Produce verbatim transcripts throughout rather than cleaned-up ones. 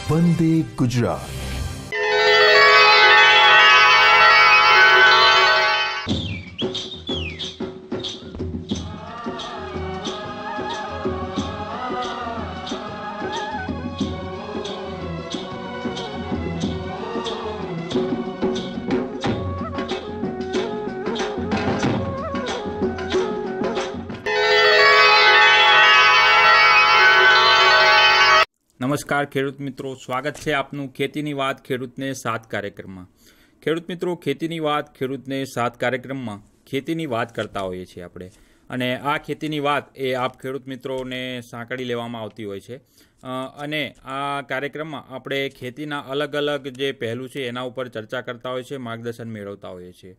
વંદે ગુજરાત। નમસ્કાર ખેડૂત મિત્રો, સ્વાગત છે આપનું ખેતીની વાત ખેડૂતને સાથ કાર્યક્રમમાં। ખેડૂત મિત્રો, ખેતીની વાત ખેડૂતને સાથ કાર્યક્રમમાં ખેતીની વાત કરતા હોઈએ છીએ આપણે, અને આ ખેતીની વાત એ આપ ખેડૂત મિત્રોને સાંકળી લેવામાં આવતી હોય છે। અને આ કાર્યક્રમમાં આપણે ખેતીના અલગ અલગ જે પહેલું છે એના ઉપર ચર્ચા કરતા હોઈએ છીએ, માર્ગદર્શન મેળવતા હોઈએ છીએ।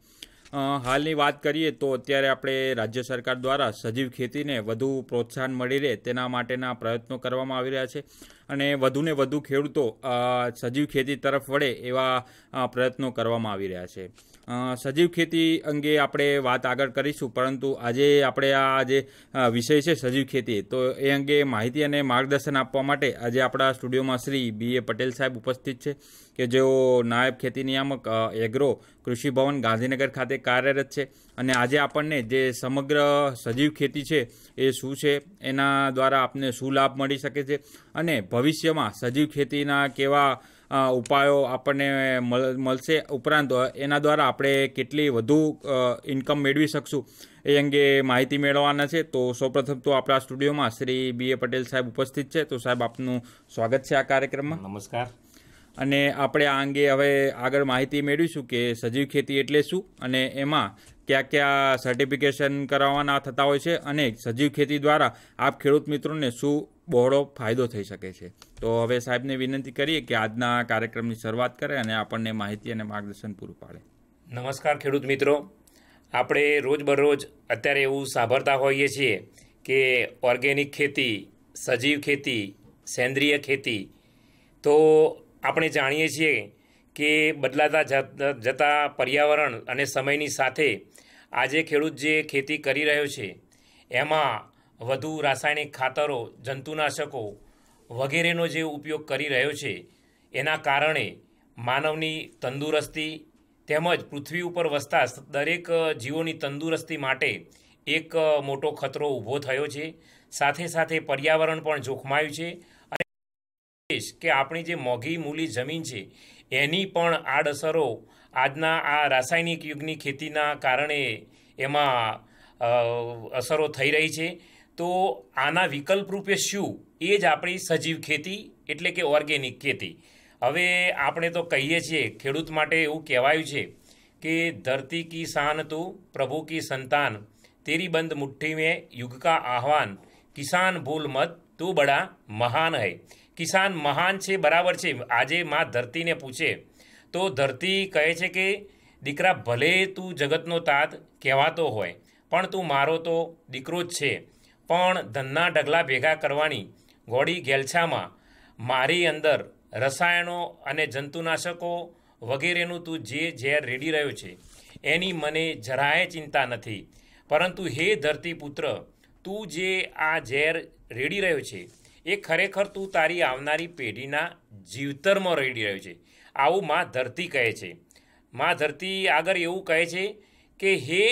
હાલની વાત કરીએ તો અત્યારે આપણે રાજ્ય સરકાર દ્વારા સજીવ ખેતીને વધુ પ્રોત્સાહન મળી રહે તેના માટેના પ્રયત્નો કરવામાં આવી રહ્યા છે, અને વધુને વધુ ખેડૂતો સજીવ ખેતી તરફ વળે એવા પ્રયત્નો કરવામાં આવી રહ્યા છે। સજીવ ખેતી અંગે આપણે વાત આગળ કરીશું, પરંતુ આજે આપણે આ જે વિષય છે સજીવ ખેતી, તો એ અંગે માહિતી અને માર્ગદર્શન આપવા માટે આજે આપણા સ્ટુડિયોમાં શ્રી બી એ પટેલ સાહેબ ઉપસ્થિત છે, કે જેઓ નાયબ ખેતી નિયામક એગ્રો કૃષિ ભવન ગાંધીનગર ખાતે કાર્યરત છે। અને આજે આપણને જે સમગ્ર સજીવ ખેતી છે એ શું છે, એના દ્વારા આપને શું લાભ મળી શકે છે, અને ભવિષ્યમાં સજીવ ખેતીના કેવા ઉપાયો આપણને મળશે, ઉપરાંત એના દ્વારા આપણે કેટલી વધુ ઇન્કમ મેળવી શકશું એ અંગે માહિતી મેળવવાના છે। તો સૌપ્રથમ તો આપણા સ્ટુડિયોમાં શ્રી બી એ પટેલ સાહેબ ઉપસ્થિત છે, તો સાહેબ આપનું સ્વાગત છે આ કાર્યક્રમમાં। નમસ્કાર। અને આપણે આ અંગે હવે આગળ માહિતી મેળવીશું કે સજીવ ખેતી એટલે શું, અને એમાં કયા કયા સર્ટિફિકેશન કરાવવાના થતા હોય છે, અને સજીવ ખેતી દ્વારા આપ ખેડૂત મિત્રોને શું બહોળો ફાયદો થઈ શકે છે। તો હવે સાહેબને વિનંતી કરીએ કે આજના કાર્યક્રમની શરૂઆત કરે અને આપણને માહિતી અને માર્ગદર્શન પૂરું પાડે। નમસ્કાર ખેડૂત મિત્રો, આપણે રોજબરોજ અત્યારે એવું સાંભળતા હોઈએ છીએ કે ઓર્ગેનિક ખેતી, સજીવ ખેતી, સેન્દ્રિય ખેતી, તો આપણે જાણીએ છીએ કે બદલાતા જતા પર્યાવરણ અને સમયની સાથે આજે ખેડૂત જે ખેતી કરી રહ્યો છે એમાં વધુ રાસાયણિક ખાતરો, જંતુનાશકો વગેરેનો જે ઉપયોગ કરી રહ્યો છે, એના કારણે માનવની તંદુરસ્તી તેમજ પૃથ્વી ઉપર વસતા દરેક જીવોની તંદુરસ્તી માટે એક મોટો ખતરો ઊભો થયો છે। સાથે સાથે પર્યાવરણ પણ જોખમાયું છે, કે આપણી જે મોંઘી મૂલી જમીન છે એની પણ આડઅસરો આજના આ રાસાયણિક યુગની ખેતીના કારણે એમાં અસરો થઈ રહી છે। તો આના વિકલ્પ રૂપે શું, એ જ આપણી સજીવ ખેતી એટલે કે ઓર્ગેનિક ખેતી। હવે આપણે તો કહીએ છીએ, ખેડૂત માટે એવું કહેવાયું છે કે ધરતી કી શાન તું પ્રભુ કી સંતાન, તેરી બંધ મુઠ્ઠી મેં યુગ કા આહવાન, કિસાન ભૂલ મત તું બડા મહાન હૈ। કિસાન મહાન છે, બરાબર છે। આજે માં ધરતીને પૂછે તો ધરતી કહે છે કે દીકરા, ભલે તું જગતનો તાત કહેવાતો હોય, પણ તું મારો તો દીકરો જ છે। પણ ધનના ઢગલા ભેગા કરવાની ગોળી ગેલછામાં મારી અંદર રસાયણો અને જંતુનાશકો વગેરેનું તું જે ઝેર રેડી રહ્યો છે એની મને જરાય ચિંતા નથી, પરંતુ હે ધરતી પુત્ર, તું જે આ ઝેર રેડી રહ્યો છે એ ખરેખર તું તારી આવનારી પેઢીના જીવતરમાં રેડી રહ્યો છે, આવું માં ધરતી કહે છે। માં ધરતી આગળ એવું કહે છે કે હે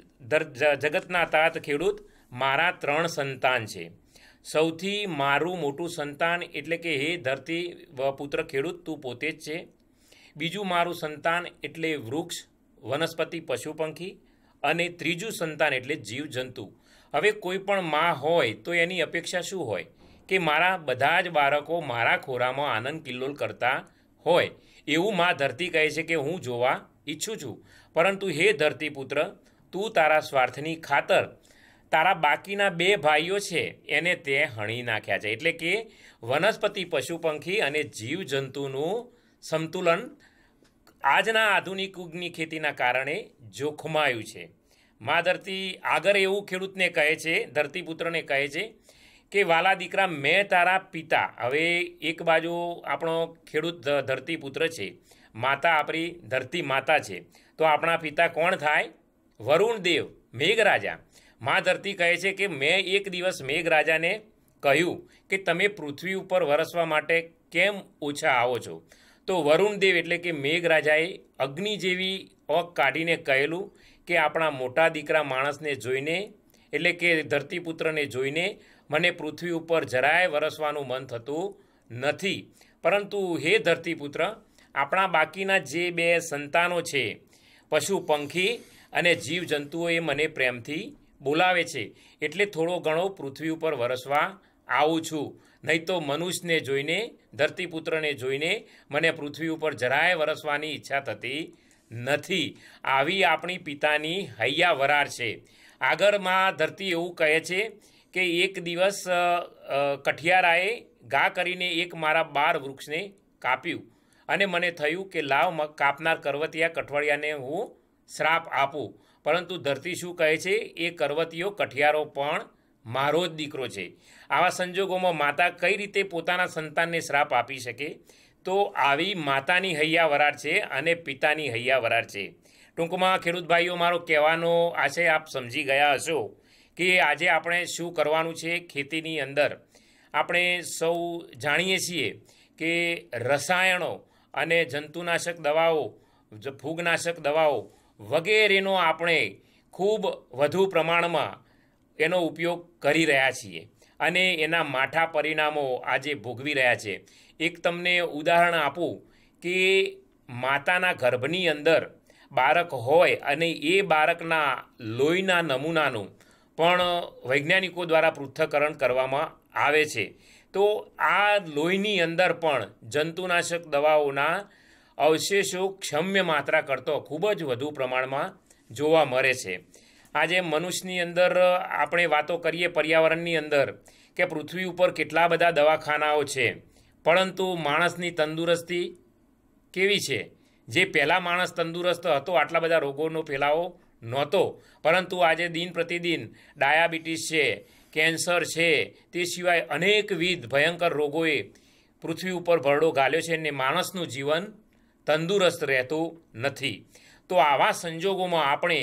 જગતના તાત ખેડૂત, મારા ત્રણ સંતાન છે। સૌથી મારું મોટું સંતાન એટલે કે હે ધરતી પુત્ર ખેડૂત, તું પોતે જ છે। બીજું મારું સંતાન એટલે વૃક્ષ, વનસ્પતિ, પશુ પંખી, અને ત્રીજું સંતાન એટલે જીવજંતુ। હવે કોઈ પણ માં હોય તો એની અપેક્ષા શું હોય કે મારા બધા જ બાળકો મારા ખોરામાં આનંદ કિલ્લોલ કરતા હોય, એવું માં ધરતી કહે છે કે હું જોવા ઈચ્છું છું। પરંતુ હે ધરતી પુત્ર, તું તારા સ્વાર્થની ખાતર તારા બાકીના બે ભાઈઓ છે એને તે હણી નાખ્યા છે, એટલે કે વનસ્પતિ, પશુ પંખી અને જીવજંતુનું સંતુલન આજના આધુનિક યુગની ખેતીના કારણે જોખમાયું છે। માં ધરતી આગળ એવું ખેડૂતને કહે છે, ધરતી પુત્રને કહે છે કે વાલા દીકરા, મેં તારા પિતા, હવે એક બાજુ આપણો ખેડૂત ધરતી પુત્ર છે, માતા આપણી ધરતી માતા છે, તો આપણા પિતા કોણ થાય? વરુણ દેવ, મેઘરાજા। માં ધરતી કહે છે કે મેં એક દિવસ મેઘરાજાને કહ્યું કે તમે પૃથ્વી ઉપર વરસવા માટે કેમ ઓછા આવો છો? તો વરુણદેવ એટલે કે મેઘરાજાએ અગ્નિ જેવી ઓક કાઢીને કહેલું કે આપણા મોટા દીકરા માણસને જોઈને એટલે કે ધરતીપુત્રને જોઈને મને પૃથ્વી ઉપર જરાય વરસવાનું મન થતું નથી. પરંતુ હે ધરતીપુત્ર, આપણા બાકીના જે બે સંતાનો છે, પશુ પંખી અને જીવજંતુઓ એ મને પ્રેમથી બોલાવે છે, એટલે થોડો ઘણો પૃથ્વી ઉપર વરસવા આવું છું. નહીં તો મનુષ્યને જોઈને, ધરતીપુત્રને જોઈને મને પૃથ્વી ઉપર જરાય વરસવાની ઈચ્છા થતી નથી. આવી આપણી પિતાની હૈયા વરાર છે. આગળમાં ધરતી એવું કહે છે કે એક દિવસ કઠિયારાએ ઘા કરીને એક મારા બાર વૃક્ષને કાપ્યું અને મને થયું કે લાવ કાપનાર કરવતિયા કઠવાળિયાને હું શ્રાપ આપું. પરંતુ ધરતી શું કહે છે? એ કરવતીયો કઠિયારો પણ મારો જ દીકરો છે. આવા સંજોગોમાં માતા કઈ રીતે પોતાના સંતાનને શ્રાપ આપી શકે? તો આવી માતાની હૈયા વરાર છે અને પિતાની હૈયા વરાર છે. ટૂંકમાં ખેડૂત ભાઈઓ, મારો કહેવાનો આશય આપ સમજી ગયા હશો કે આજે આપણે શું કરવાનું છે. ખેતીની અંદર આપણે સૌ જાણીએ છીએ કે રસાયણો અને જંતુનાશક દવાઓ, ફૂગનાશક દવાઓ વગેરેનો આપણે ખૂબ વધુ પ્રમાણમાં એનો ઉપયોગ કરી રહ્યા છીએ અને એના માઠા પરિણામો આજે ભોગવી રહ્યા છે. એક તમને ઉદાહરણ આપું કે માતાના ગર્ભની અંદર બાળક હોય અને એ બાળકના લોહીના નમૂનાનું પણ વૈજ્ઞાનિકો દ્વારા પૃથ્થકરણ કરવામાં આવે છે. તો આ લોહીની અંદર પણ જંતુનાશક દવાઓના અવશેષો ક્ષમ્ય માત્રા કરતો ખૂબ જ વધુ પ્રમાણમાં જોવા મળે છે. આજે મનુષ્યની અંદર આપણે વાતો કરીએ પર્યાવરણની અંદર કે પૃથ્વી ઉપર કેટલા બધા દવાખાનાઓ છે, પરંતુ માણસની તંદુરસ્તી કેવી છે? જે પહેલાં માણસ તંદુરસ્ત હતો, આટલા બધા રોગોનો ફેલાવો નહોતો, પરંતુ આજે દિન પ્રતિદિન ડાયાબિટીસ છે, કેન્સર છે, તે સિવાય અનેકવિધ ભયંકર રોગોએ પૃથ્વી ઉપર ભરડો ઘાલ્યો છે અને માણસનું જીવન તંદુરસ્ત રહેતું નથી. તો આવા સંજોગોમાં આપણે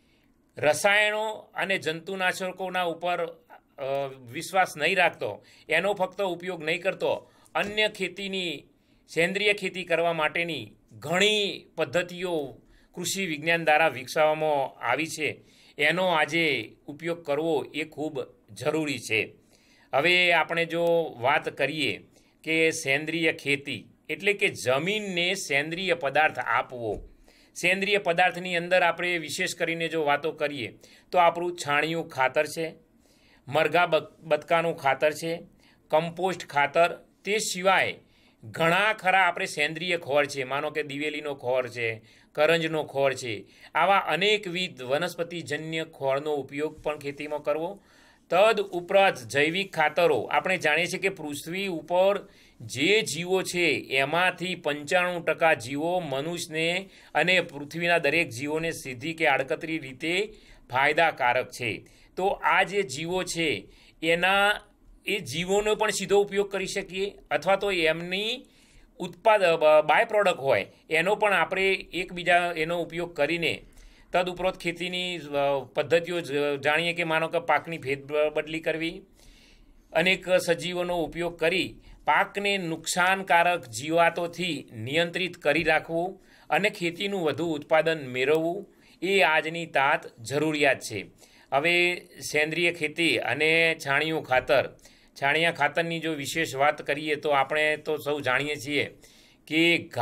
રસાયણો અને જંતુનાશકોના ઉપર વિશ્વાસ નહીં રાખતો, એનો ફક્ત ઉપયોગ નહીં કરતો, અન્ય ખેતીની સેન્દ્રિય ખેતી કરવા માટેની ઘણી પદ્ધતિઓ કૃષિ વિજ્ઞાન દ્વારા વિકસાવવામાં આવી છે, એનો આજે ઉપયોગ કરવો એ ખૂબ જરૂરી છે. હવે આપણે જો વાત કરીએ કે સેન્દ્રિય ખેતી એટલે કે જમીનને સેન્દ્રિય પદાર્થ આપવો. સેન્દ્રિય પદાર્થની અંદર આપણે વિશેષ કરીને જો વાતો કરીએ તો આપણું છાણિયું ખાતર છે, મરઘા બતકાનું ખાતર છે, કમ્પોસ્ટ ખાતર, તે સિવાય ઘણા ખરા આપણે સેન્દ્રિય ખોળ છે, માનો કે દિવેલીનો ખોળ છે, કરંજનો ખોળ છે. આવા અનેકવિધ વનસ્પતિજન્ય ખોળનો ઉપયોગ પણ ખેતીમાં કરવો. તદ ઉપરાંત જૈવિક ખાતરો, આપણે જાણીએ છીએ કે પૃથ્વી ઉપર જે જીવો છે એમાંથી પંચાણું ટકા જીવો મનુષ્યને અને પૃથ્વીના દરેક જીવોને સીધી કે આડકતરી રીતે ફાયદાકારક છે. તો આ જે જીવો છે એના એ જીવોનો પણ સીધો ઉપયોગ કરી શકીએ, અથવા તો એમની ઉત્પાદ બાય પ્રોડક્ટ હોય એનો પણ આપણે એકબીજા એનો ઉપયોગ કરીને તદુપરાંત ખેતીની પદ્ધતિઓ જાણીએ કે માનો કે પાકની ભેદ બદલી કરવી, અનેક સજીવોનો ઉપયોગ કરી પાકને નુકસાનકારક જીવાતોથી નિયંત્રિત કરી રાખવું અને ખેતીનું વધુ ઉત્પાદન મેળવવું એ આજની તાત જરૂરિયાત છે. હવે સેન્દ્રિય ખેતી અને છાણિયું ખાતર, છાણિયા ખાતરની જો વિશેષ વાત કરીએ તો આપણે તો સૌ જાણીએ છીએ કે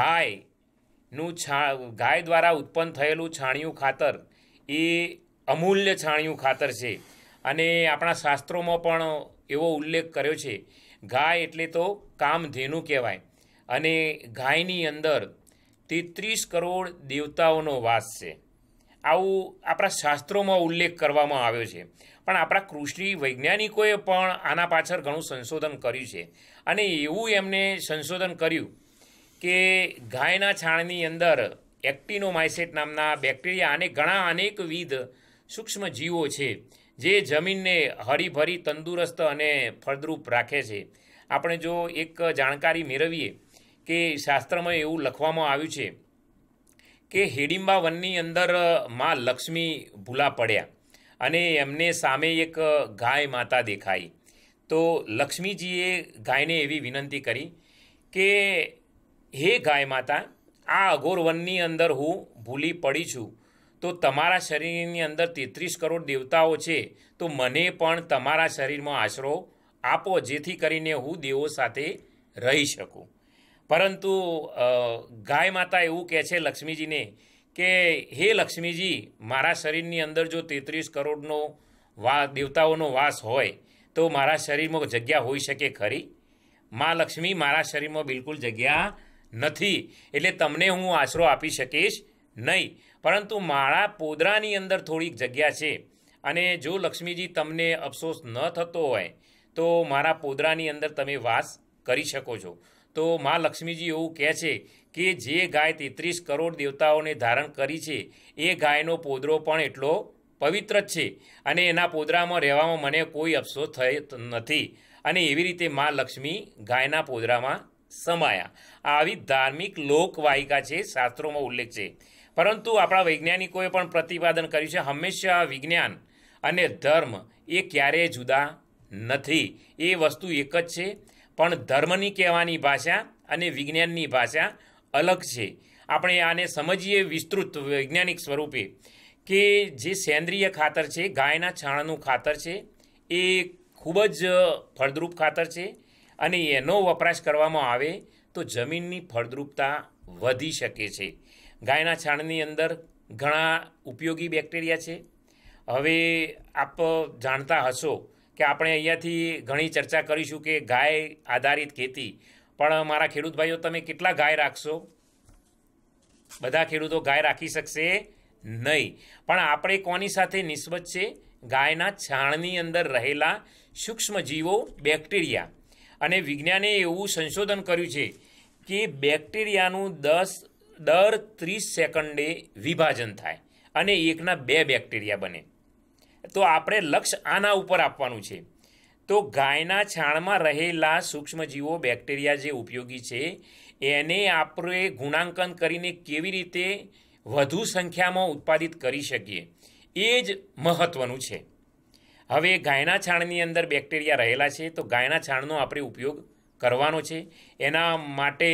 ગાયનું છા ગાય દ્વારા ઉત્પન્ન થયેલું છાણિયું ખાતર એ અમૂલ્ય છાણિયું ખાતર છે અને આપણા શાસ્ત્રોમાં પણ એવો ઉલ્લેખ કર્યો છે. ગાય એટલે તો કામધેનુ કહેવાય અને ગાયની અંદર તેત્રીસ કરોડ દેવતાઓનો વાસ છે, આવું આપણા શાસ્ત્રોમાં ઉલ્લેખ કરવામાં આવ્યો છે. પણ આપણા કૃષિ વૈજ્ઞાનિકોએ પણ આના પાછળ ઘણું સંશોધન કર્યું છે અને એવું એમને સંશોધન કર્યું કે ગાયના છાણની અંદર એક્ટિનોમાઇસેટ નામના બેક્ટેરિયા અને ઘણા અનેકવિધ સૂક્ષ્મ જીવો છે જે જમીનને હરીભરી તંદુરસ્ત અને ફળદ્રુપ રાખે છે. આપણે જો એક જાણકારી મેળવીએ કે શાસ્ત્રમાં એવું લખવામાં આવ્યું છે કે હિડિંબા વનની અંદર માં લક્ષ્મી ભૂલા પડ્યા અને એમને સામે એક ગાય માતા દેખાઈ. તો લક્ષ્મીજીએ ગાયને એવી વિનંતી કરી કે હે ગાય માતા, આ અઘોર વનની અંદર હું ભૂલી પડી છું, તો તમારા શરીરની અંદર તેત્રીસ કરોડ દેવતાઓ છે, તો મને પણ તમારા શરીરમાં આશરો આપો, જેથી કરીને હું દેવો સાથે રહી શકું. પરંતુ ગાય માતા એવું કહે છે લક્ષ્મીજીને કે હે લક્ષ્મીજી, મારા શરીરની અંદર જો તેત્રીસ કરોડનો વા દેવતાઓનો વાસ હોય તો મારા શરીરમાં જગ્યા હોઈ શકે ખરી? મા લક્ષ્મી, મારા શરીરમાં બિલકુલ જગ્યા નથી, એટલે તમને હું આશરો આપી શકીશ નહીં, પરંતુ મારા પોદરાની અંદર થોડીક જગ્યા છે, અને જો લક્ષ્મીજી તમને અફસોસ ન થતો હોય તો મારા પોદરાની અંદર તમે વાસ કરી શકો છો. તો મા લક્ષ્મીજી એવું કહે છે કે જે ગાય તેત્રીસ કરોડ દેવતાઓને ધારણ કરી છે એ ગાયનો પોદરો પણ એટલો પવિત્ર જ છે, અને એના પોદરામાં રહેવામાં મને કોઈ અફસોસ થયો નથી. અને એવી રીતે મા લક્ષ્મી ગાયના પોદરામાં સમાયા. આવી ધાર્મિક લોકવાયિકા છે, શાસ્ત્રોમાં ઉલ્લેખ છે. પરંતુ આપણા વૈજ્ઞાનિકોએ પણ પ્રતિપાદન કર્યું છે, હંમેશા વિજ્ઞાન અને ધર્મ એ ક્યારેય જુદા નથી, એ વસ્તુ એક જ છે. પણ ધર્મની કહેવાની ભાષા અને વિજ્ઞાનની ભાષા અલગ છે. આપણે આને સમજીએ વિસ્તૃત વૈજ્ઞાનિક સ્વરૂપે કે જે સેન્દ્રિય ખાતર છે, ગાયના છાણનું ખાતર છે, એ ખૂબ જ ફળદ્રુપ ખાતર છે, અને એનો વપરાશ કરવામાં આવે તો જમીનની ફળદ્રુપતા વધી શકે છે. ગાયના છાણની અંદર ઘણા ઉપયોગી બેક્ટેરિયા છે. હવે આપ જાણતા હશો કે આપણે અહીંયાથી ઘણી ચર્ચા કરીશું કે ગાય આધારિત ખેતી, પણ મારા ખેડૂત ભાઈઓ, તમે કેટલા ગાય રાખશો? બધા ખેડૂતો ગાય રાખી શકશે નહીં. પણ આપણે કોની સાથે નિસ્બત છે? ગાયના છાણની અંદર રહેલા સૂક્ષ્મ જીવો, બેક્ટેરિયા. અને વિજ્ઞાને એવું સંશોધન કર્યું છે કે બેક્ટેરિયાનું દસ દર ત્રીસ સેકન્ડે વિભાજન થાય અને એકના બે બેક્ટેરિયા બને. તો આપણે લક્ષ્ય આના ઉપર આપવાનું છે. તો ગાયના છાણમાં રહેલા સૂક્ષ્મજીવો, બેક્ટેરિયા જે ઉપયોગી છે, એને આપણે ગુણાંકન કરીને કેવી રીતે વધુ સંખ્યામાં ઉત્પાદિત કરી શકીએ, એ જ મહત્ત્વનું છે. હવે ગાયના છાણની અંદર બેક્ટેરિયા રહેલા છે, તો ગાયના છાણનો આપણે ઉપયોગ કરવાનો છે. એના માટે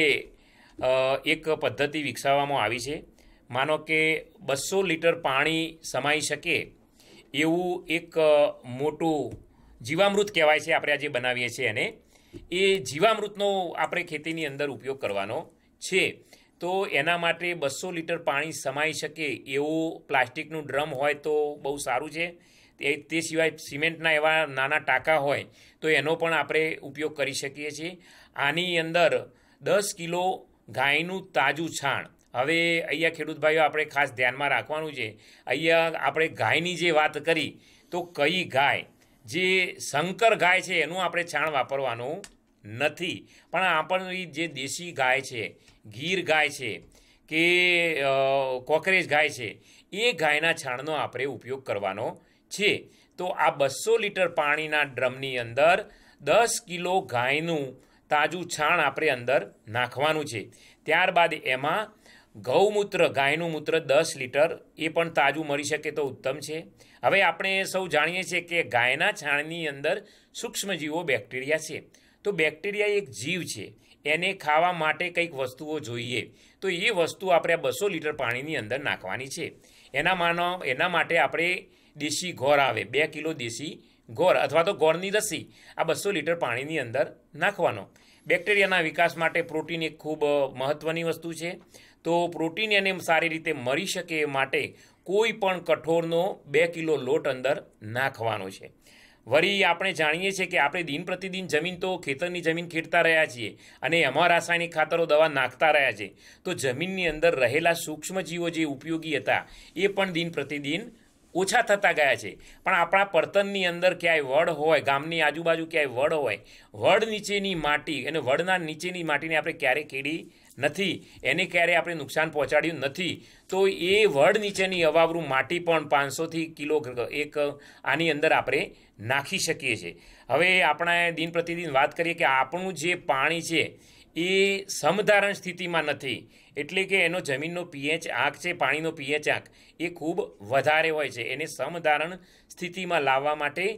એક પદ્ધતિ વિકસાવવામાં આવી છે. માનો કે બસો લીટર પાણી સમાઈ શકે એવું એક મોટું જીવામૃત કહેવાય છે, આપણે આજે બનાવીએ છીએ એને, એ જીવામૃતનો આપણે ખેતીની અંદર ઉપયોગ કરવાનો છે. તો એના માટે બસો લીટર પાણી સમાઈ શકે એવું પ્લાસ્ટિકનું ડ્રમ હોય તો બહુ સારું છે. તે સિવાય સિમેન્ટના એવા નાના ટાંકા હોય તો એનો પણ આપણે ઉપયોગ કરી શકીએ છીએ. આની અંદર દસ કિલો ગાયનું તાજું છાણ. હવે અહીંયા ખેડૂત ભાઈઓ આપણે ખાસ ધ્યાનમાં રાખવાનું છે, અહીંયા આપણે ગાયની જે વાત કરી તો કઈ ગાય, જે શંકર ગાય છે એનું આપણે છાણ વાપરવાનું નથી, પણ આપણી જે દેશી ગાય છે, ગીર ગાય છે કે કોકરેજ ગાય છે, એ ગાયના છાણનો આપણે ઉપયોગ કરવાનો છે. તો આ બસો લીટર પાણીના ડ્રમની અંદર દસ કિલો ગાયનું તાજું છાણ આપણે અંદર નાખવાનું છે. ત્યારબાદ એમાં ગૌમૂત્ર, ગાયનું મૂત્ર દસ લીટર, એ પણ તાજું મળી શકે તો ઉત્તમ છે. હવે આપણે સૌ જાણીએ છીએ કે ગાયના છાણની અંદર સૂક્ષ્મજીવો, બેક્ટેરિયા છે. તો બેક્ટેરિયા એક જીવ છે, એને ખાવા માટે કંઈક વસ્તુઓ જોઈએ, તો એ વસ્તુ આપણે આ બસો લીટર પાણીની અંદર નાખવાની છે. એના માનો એના માટે આપણે દેશી ગોળ આવે, બે કિલો દેશી ગોળ અથવા તો ગોળની રસી આ બસો લીટર પાણીની અંદર નાખવાનો. બેક્ટેરિયાના વિકાસ માટે પ્રોટીન એક ખૂબ મહત્ત્વની વસ્તુ છે. તો પ્રોટીન એને સારી રીતે મળી શકે એ માટે કોઈ પણ કઠોળનો બે કિલો લોટ અંદર નાખવાનો છે. વળી આપણે જાણીએ છીએ કે આપણે દિન પ્રતિદિન જમીન તો ખેતરની જમીન ખેડતા રહ્યા છીએ અને એમાં રાસાયણિક ખાતરો, દવા નાખતા રહ્યા છે, તો જમીનની અંદર રહેલા સૂક્ષ્મજીવો જે ઉપયોગી હતા એ પણ દિન પ્રતિદિન ઓછા થતા ગયા છે. પણ આપણા પડતરની અંદર ક્યાંય વડ હોય, ગામની આજુબાજુ ક્યાંય વડ હોય, વડ નીચેની માટી અને વડના નીચેની માટીને આપણે ક્યારેય ખેડી નથી, એને ક્યારેય આપણે નુકસાન પહોંચાડ્યું નથી, તો એ વડ નીચેની અવાવરું માટી પણ પાંચસોથી કિલો એક આની અંદર આપણે નાખી શકીએ છીએ. હવે આપણે દિન પ્રતિદિન વાત કરીએ કે આપણું જે પાણી છે એ સમધારણ સ્થિતિમાં નથી, એટલે કે એનો જમીનનો પીએચ આંક છે, પાણીનો પીએચ આંક એ ખૂબ વધારે હોય છે. એને સમધારણ સ્થિતિમાં લાવવા માટે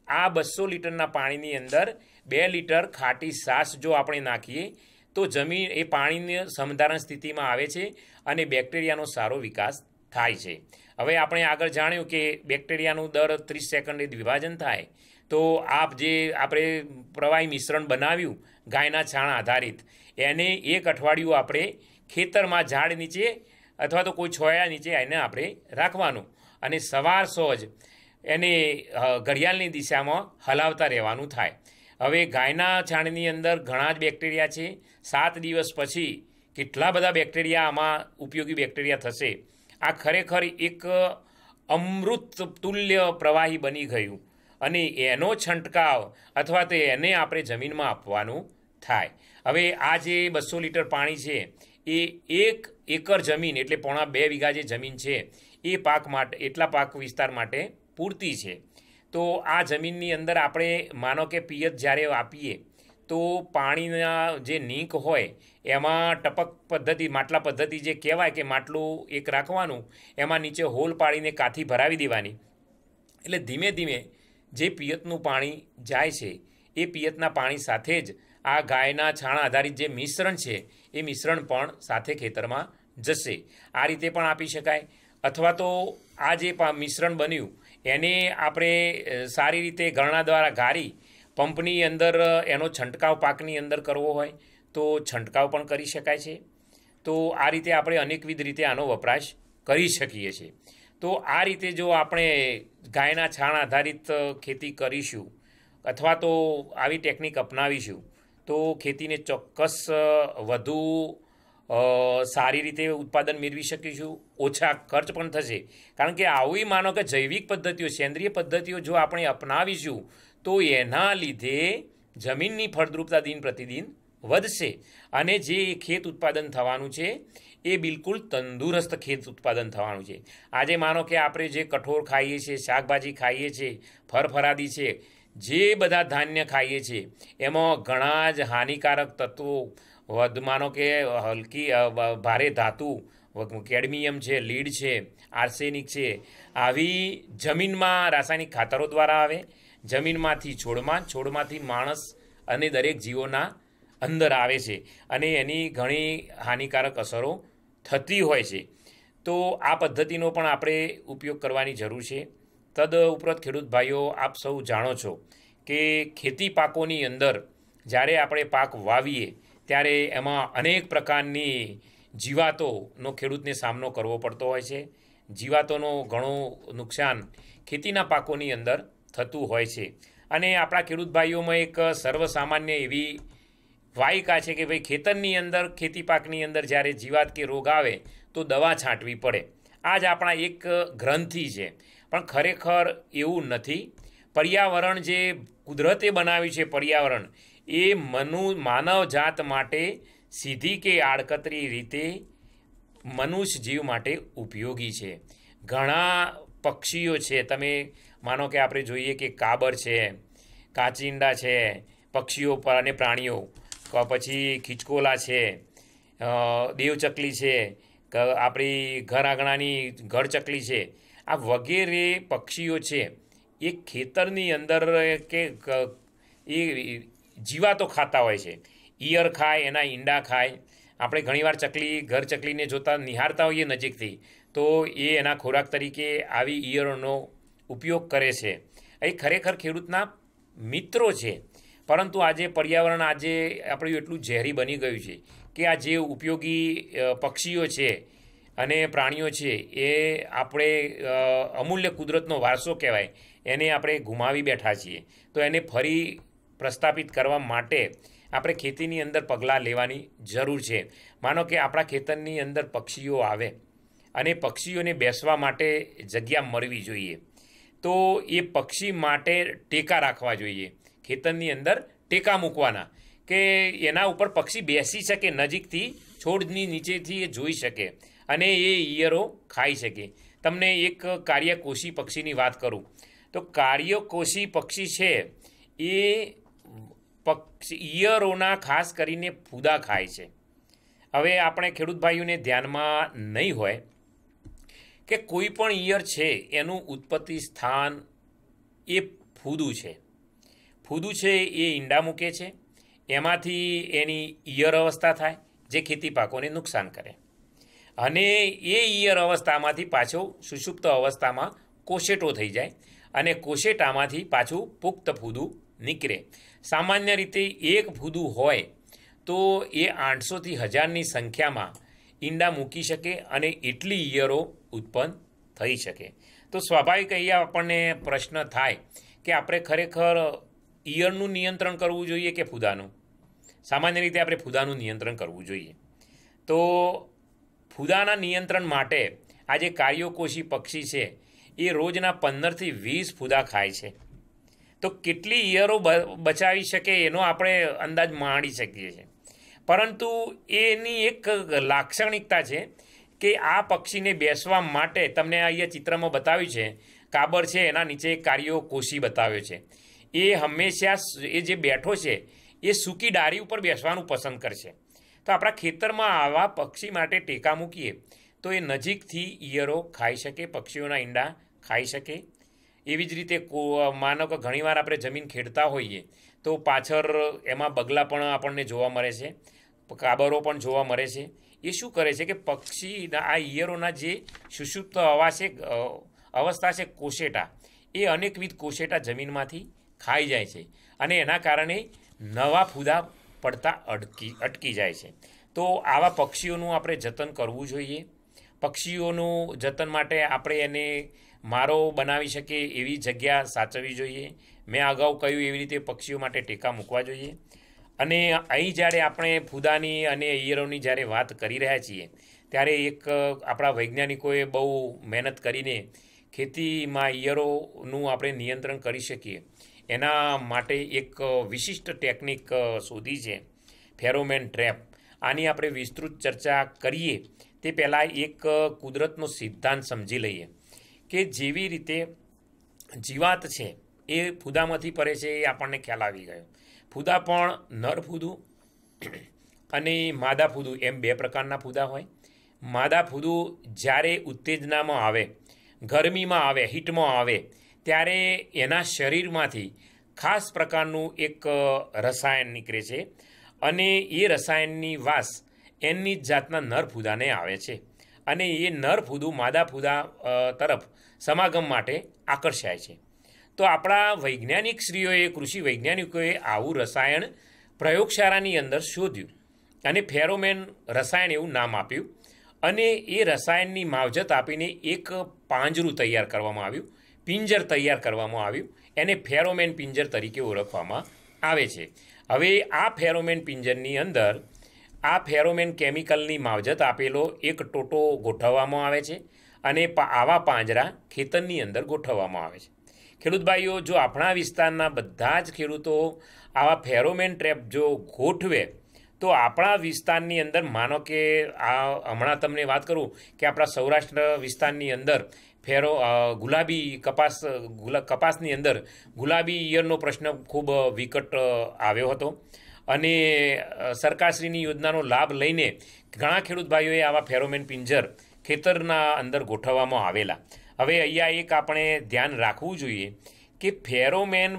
આ બસો લીટરના પાણીની અંદર બે લીટર ખાટી છાશ જો આપણે નાખીએ તો જમીન એ પાણીની સમધારણ સ્થિતિમાં આવે છે અને બેક્ટેરિયાનો સારો વિકાસ થાય છે. હવે આપણે આગળ જાણ્યું કે બેક્ટેરિયાનું દર ત્રીસ સેકન્ડે વિભાજન થાય, તો આપ જે આપણે પ્રવાહી મિશ્રણ બનાવ્યું ગાયના છાણ આધારિત, એને એક અઠવાડિયું આપણે ખેતરમાં ઝાડ નીચે અથવા તો કોઈ છોયા નીચે એને આપણે રાખવાનું અને સવાર સોજ એને ઘડિયાળની દિશામાં હલાવતા રહેવાનું થાય. હવે ગાયના છાણની અંદર ઘણા જ બેક્ટેરિયા છે. સાત દિવસ પછી કેટલા બધા બેક્ટેરિયા આમાં ઉપયોગી બેક્ટેરિયા થશે. આ ખરેખર એક અમૃત તુલ્ય પ્રવાહી બની ગયું અને એનો છંટકાવ અથવા તો એને આપણે જમીનમાં આપવાનું થાય. હવે આ જે બસો લીટર પાણી છે એ એક એકર જમીન એટલે પોણા બે વીઘા જે જમીન છે એ પાક માટે એટલા પાક વિસ્તાર માટે પૂરતી છે. તો આ જમીનની અંદર આપણે માનો કે પિયત જ્યારે આપીએ તો પાણીના જે નીક હોય એમાં ટપક પદ્ધતિ માટલા પદ્ધતિ જે કહેવાય કે માટલું એક રાખવાનું, એમાં નીચે હોલ પાડીને કાથી ભરાવી દેવાની, એટલે ધીમે ધીમે જે પિયતનું પાણી જાય છે એ પિયતના પાણી સાથે જ આ ગાયના છાણ આધારિત જે મિશ્રણ છે એ મિશ્રણ પણ સાથે ખેતરમાં જશે. આ રીતે પણ આપી શકાય. અથવા તો આ જે મિશ્રણ બન્યું એને આપણે સારી રીતે ગરણા દ્વારા ગાળી પંપની અંદર એનો છંટકાવ પાકની અંદર કરવો હોય તો છંટકાવ પણ કરી શકાય છે. તો આ રીતે આપણે અનેકવિધ રીતે આનો વપરાશ કરી શકીએ છીએ. તો આ રીતે જો આપણે ગાયના છાણ આધારિત ખેતી કરીશું અથવા તો આવી ટેકનિક અપનાવીશું તો ખેતીને ચોક્કસ વધુ સારી રીતે ઉત્પાદન મેળવી શકીશું, ઓછા ખર્ચ પણ થશે. કારણ કે આવી માનો કે જૈવિક પદ્ધતિઓ, સેન્દ્રિય પદ્ધતિઓ જો આપણે અપનાવીશું તો એના લીધે જમીનની ફળદ્રુપતા દિન પ્રતિદિન વધશે અને જે ખેત ઉત્પાદન થવાનું છે એ બિલકુલ તંદુરસ્ત ખેત ઉત્પાદન થવાનું છે. આજે માનો કે આપણે જે કઠોળ ખાઈએ છીએ, શાકભાજી ખાઈએ છીએ, ફરફરાદી છે, જે બધા ધાન્ય ખાઈએ છીએ એમાં ઘણા જ હાનિકારક તત્વો વધ માનો કે હલકી ભારે ધાતુ કેડમિયમ છે, લીડ છે, આર્સેનિક છે, આવી જમીનમાં રાસાયણિક ખાતરો દ્વારા આવે, જમીનમાંથી છોડમાં, છોડમાંથી માણસ અને દરેક જીવોના અંદર આવે છે અને એની ઘણી હાનિકારક અસરો થતી હોય છે. તો આ પદ્ધતિનો પણ આપણે ઉપયોગ કરવાની જરૂર છે. તદ ઉપરાંત ખેડૂત ભાઈઓ, આપ સૌ જાણો છો કે ખેતી પાકોની અંદર જ્યારે આપણે પાક વાવીએ ત્યારે એમાં અનેક પ્રકારની જીવાતોનો ખેડૂતને સામનો કરવો પડતો હોય છે. જીવાતોનો ઘણું નુકસાન ખેતીના પાકોની અંદર થતું હોય છે અને આપણા ખેડૂત ભાઈઓમાં એક સર્વસામાન્ય એવી વાયકા છે કે ભાઈ ખેતરની અંદર, ખેતી પાકની અંદર જ્યારે જીવાત કે રોગ આવે તો દવા છાંટવી પડે. આ જ આપણા એક ગ્રંથિ છે, પણ ખરેખર એવું નથી. પર્યાવરણ જે કુદરતે બનાવ્યું છે, પર્યાવરણ એ મનુ માનવ જાત માટે સીધી કે આડકતરી રીતે મનુષ્ય જીવ માટે ઉપયોગી છે. ઘણા પક્ષીઓ છે, તમે માનો કે આપણે જોઈએ કે કાબર છે, કાચિંડા છે, પક્ષીઓ પર અને પ્રાણીઓ, પછી ખીચકોલા છે, દેવચકલી છે, આપણી ઘર આંગણાની ઘરચકલી છે, આ વગેરે પક્ષીઓ છે એ ખેતરની અંદર કે એ જીવાતો ખાતા હોય છે. ઈયળ ખાય, એના ઈંડા ખાય. આપણે ઘણીવાર ચકલી ઘર ચકલીને જોતા નિહાળતા હોઈએ નજીકથી તો એ એના ખોરાક તરીકે આવી ઈયળોનો ઉપયોગ કરે છે. એ ખરેખર ખેડૂતના મિત્રો છે, પરંતુ આજે પર્યાવરણ આજે આપણું એટલું ઝેરી બની ગયું છે કે આ જે ઉપયોગી પક્ષીઓ છે અને પ્રાણીઓ છે એ આપણે અમૂલ્ય કુદરતનો વારસો કહેવાય, એને આપણે ગુમાવી બેઠા છીએ. તો એને ફરી પ્રસ્થાપિત કરવા માટે આપણે ખેતીની અંદર પગલાં લેવાની જરૂર છે. માનો કે આપણા ખેતરની અંદર પક્ષીઓ આવે અને પક્ષીઓને બેસવા માટે જગ્યા મળવી જોઈએ, તો એ પક્ષી માટે ટેકા રાખવા જોઈએ. ખેતરની અંદર ટેકા મૂકવાના કે એના ઉપર પક્ષી બેસી શકે, નજીકથી છોડની નીચેથી એ જોઈ શકે અને એ ઈયળો ખાઈ શકે. તમને એક કાર્યકોશી પક્ષીની વાત કરું તો કાર્યકોશી પક્ષી છે એ પક્ષી ઈયળોના ખાસ કરીને ફૂદા ખાય છે. હવે આપણે ખેડૂત ભાઈઓને ધ્યાનમાં નહીં હોય કે કોઈ પણ ઈયળ છે એનું ઉત્પત્તિ સ્થાન એ ફૂદું છે. ફૂદું છે એ ઈંડા મૂકે છે, એમાંથી એની ઈયર અવસ્થા થાય જે ખેતી પાકોને નુકસાન કરે, અને એ ઈયર અવસ્થામાંથી પાછો સુષુપ્ત અવસ્થામાં કોશેટો થઈ જાય, અને કોશેટામાંથી પાછું પુખ્ત ફૂદું નીકળે. સામાન્ય રીતે એક ફૂદું હોય તો એ આઠસોથી હજારની સંખ્યામાં ઈંડા મૂકી શકે અને એટલી ઈયરો ઉત્પન્ન થઈ શકે. તો સ્વાભાવિક અહીંયા આપણને પ્રશ્ન થાય કે આપણે ખરેખર ઈયળનું નિયંત્રણ કરવું જોઈએ કે ફૂદાનું? સામાન્ય રીતે આપણે ફૂદાનું નિયંત્રણ કરવું જોઈએ. તો ફૂદાના નિયંત્રણ માટે આ જે કાર્યોકોશી પક્ષી છે એ રોજના પંદરથી વીસ ફૂદા ખાય છે. તો કેટલી ઈયળો બચાવી શકે એનો આપણે અંદાજ માંડી શકીએ છીએ. પરંતુ એની એક લાક્ષણિકતા છે કે આ પક્ષીને બેસવા માટે તમને અહીંયા ચિત્રમાં બતાવ્યું છે, કાબર છે એના નીચે કાર્યોકોશી બતાવ્યો છે. એ હંમેશા એ જે બેઠો છે એ સૂકી ડાળી ઉપર બેસવાનું પસંદ કરશે. તો આપણા ખેતરમાં આવા પક્ષી માટે ટેકા મૂકીએ તો એ નજીકથી ઈયળો ખાઈ શકે, પક્ષીઓના ઈંડા ખાઈ શકે. એવી જ રીતે માનો કે ઘણીવાર આપણે જમીન ખેડતા હોઈએ તો પાછળ એમાં બગલા પણ આપણને જોવા મળે છે, કાબરો પણ જોવા મળે છે. એ શું કરે છે કે પક્ષીના આ ઈયળોના જે સુષુપ્ત અવા છે અવસ્થા છે કોશેટા, એ અનેકવિધ કોશેટા જમીનમાંથી ખાઈ જાય છે, અને એના કારણે નવા ફૂદા પડતા અટકી અટકી જાય છે. તો આવા પક્ષીઓનું આપણે જતન કરવું જોઈએ. પક્ષીઓનું જતન માટે આપણે એને મારો બનાવી શકીએ એવી જગ્યા સાચવવી જોઈએ. મેં અગાઉ કહ્યું એવી રીતે પક્ષીઓ માટે ટેકા મૂકવા જોઈએ. અને અહીં જ્યારે આપણે ફૂદાની અને ઈયળોની જ્યારે વાત કરી રહ્યા છીએ ત્યારે એક આપણા વૈજ્ઞાનિકોએ બહુ મહેનત કરીને ખેતીમાં ઈયળોનું આપણે નિયંત્રણ કરી શકીએ એના માટે એક વિશિષ્ટ ટેકનિક શોધી છે, ફેરોમેન ટ્રેપ. આની આપણે વિસ્તૃત ચર્ચા કરીએ તે પહેલાં એક કુદરતનો સિદ્ધાંત સમજી લઈએ કે જેવી રીતે જીવાત છે એ ફૂદામાંથી પડે છે એ આપણને ખ્યાલ આવી ગયો. ફૂદા પણ નર ફૂદું અને માદા ફૂદું એમ બે પ્રકારના ફૂદા હોય. માદા ફૂદું જ્યારે ઉત્તેજનામાં આવે, ગરમીમાં આવે, હીટમાં આવે ત્યારે એના શરીરમાંથી ખાસ પ્રકારનું એક રસાયણ નીકળે છે, અને એ રસાયણની વાસ એની જ જાતના નર ફૂદાને આવે છે, અને એ નર ફૂદું માદા ફૂદા તરફ સમાગમ માટે આકર્ષાય છે. તો આપણા વૈજ્ઞાનિક શ્રીઓએ, કૃષિ વૈજ્ઞાનિકોએ આવું રસાયણ પ્રયોગશાળાની અંદર શોધ્યું અને ફેરોમેન રસાયણ એવું નામ આપ્યું, અને એ રસાયણની માવજત આપીને એક પાંજરું તૈયાર કરવામાં આવ્યું, પિંજર તૈયાર કરવામાં આવ્યું. એને ફેરોમેન પિંજર તરીકે ઓળખવામાં આવે છે. હવે આ ફેરોમેન પિંજરની અંદર આ ફેરોમેન કેમિકલની માવજત આપેલો એક ટોટો ગોઠવવામાં આવે છે, અને આવા પાંજરા ખેતરની અંદર ગોઠવવામાં આવે છે. ખેડૂત ભાઈઓ, જો આપણા વિસ્તારના બધા જ ખેડૂતો આવા ફેરોમેન ટ્રેપ જો ગોઠવે તો આપણા વિસ્તારની અંદર, માનો કે આ હમણાં તમને વાત કરું કે આપણા સૌરાષ્ટ્ર વિસ્તારની અંદર ફેરો ગુલાબી કપાસ ગુલા કપાસની અંદર ગુલાબી ઈયળનો પ્રશ્ન ખૂબ વિકટ આવ્યો હતો, અને સરકારશ્રીની યોજનાનો લાભ લઈને ઘણા ખેડૂત ભાઈઓએ આવા ફેરોમેન પિંજર ખેતરના અંદર ગોઠવવામાં આવેલા. હવે અહીંયા એક આપણે ધ્યાન રાખવું જોઈએ કે ફેરોમેન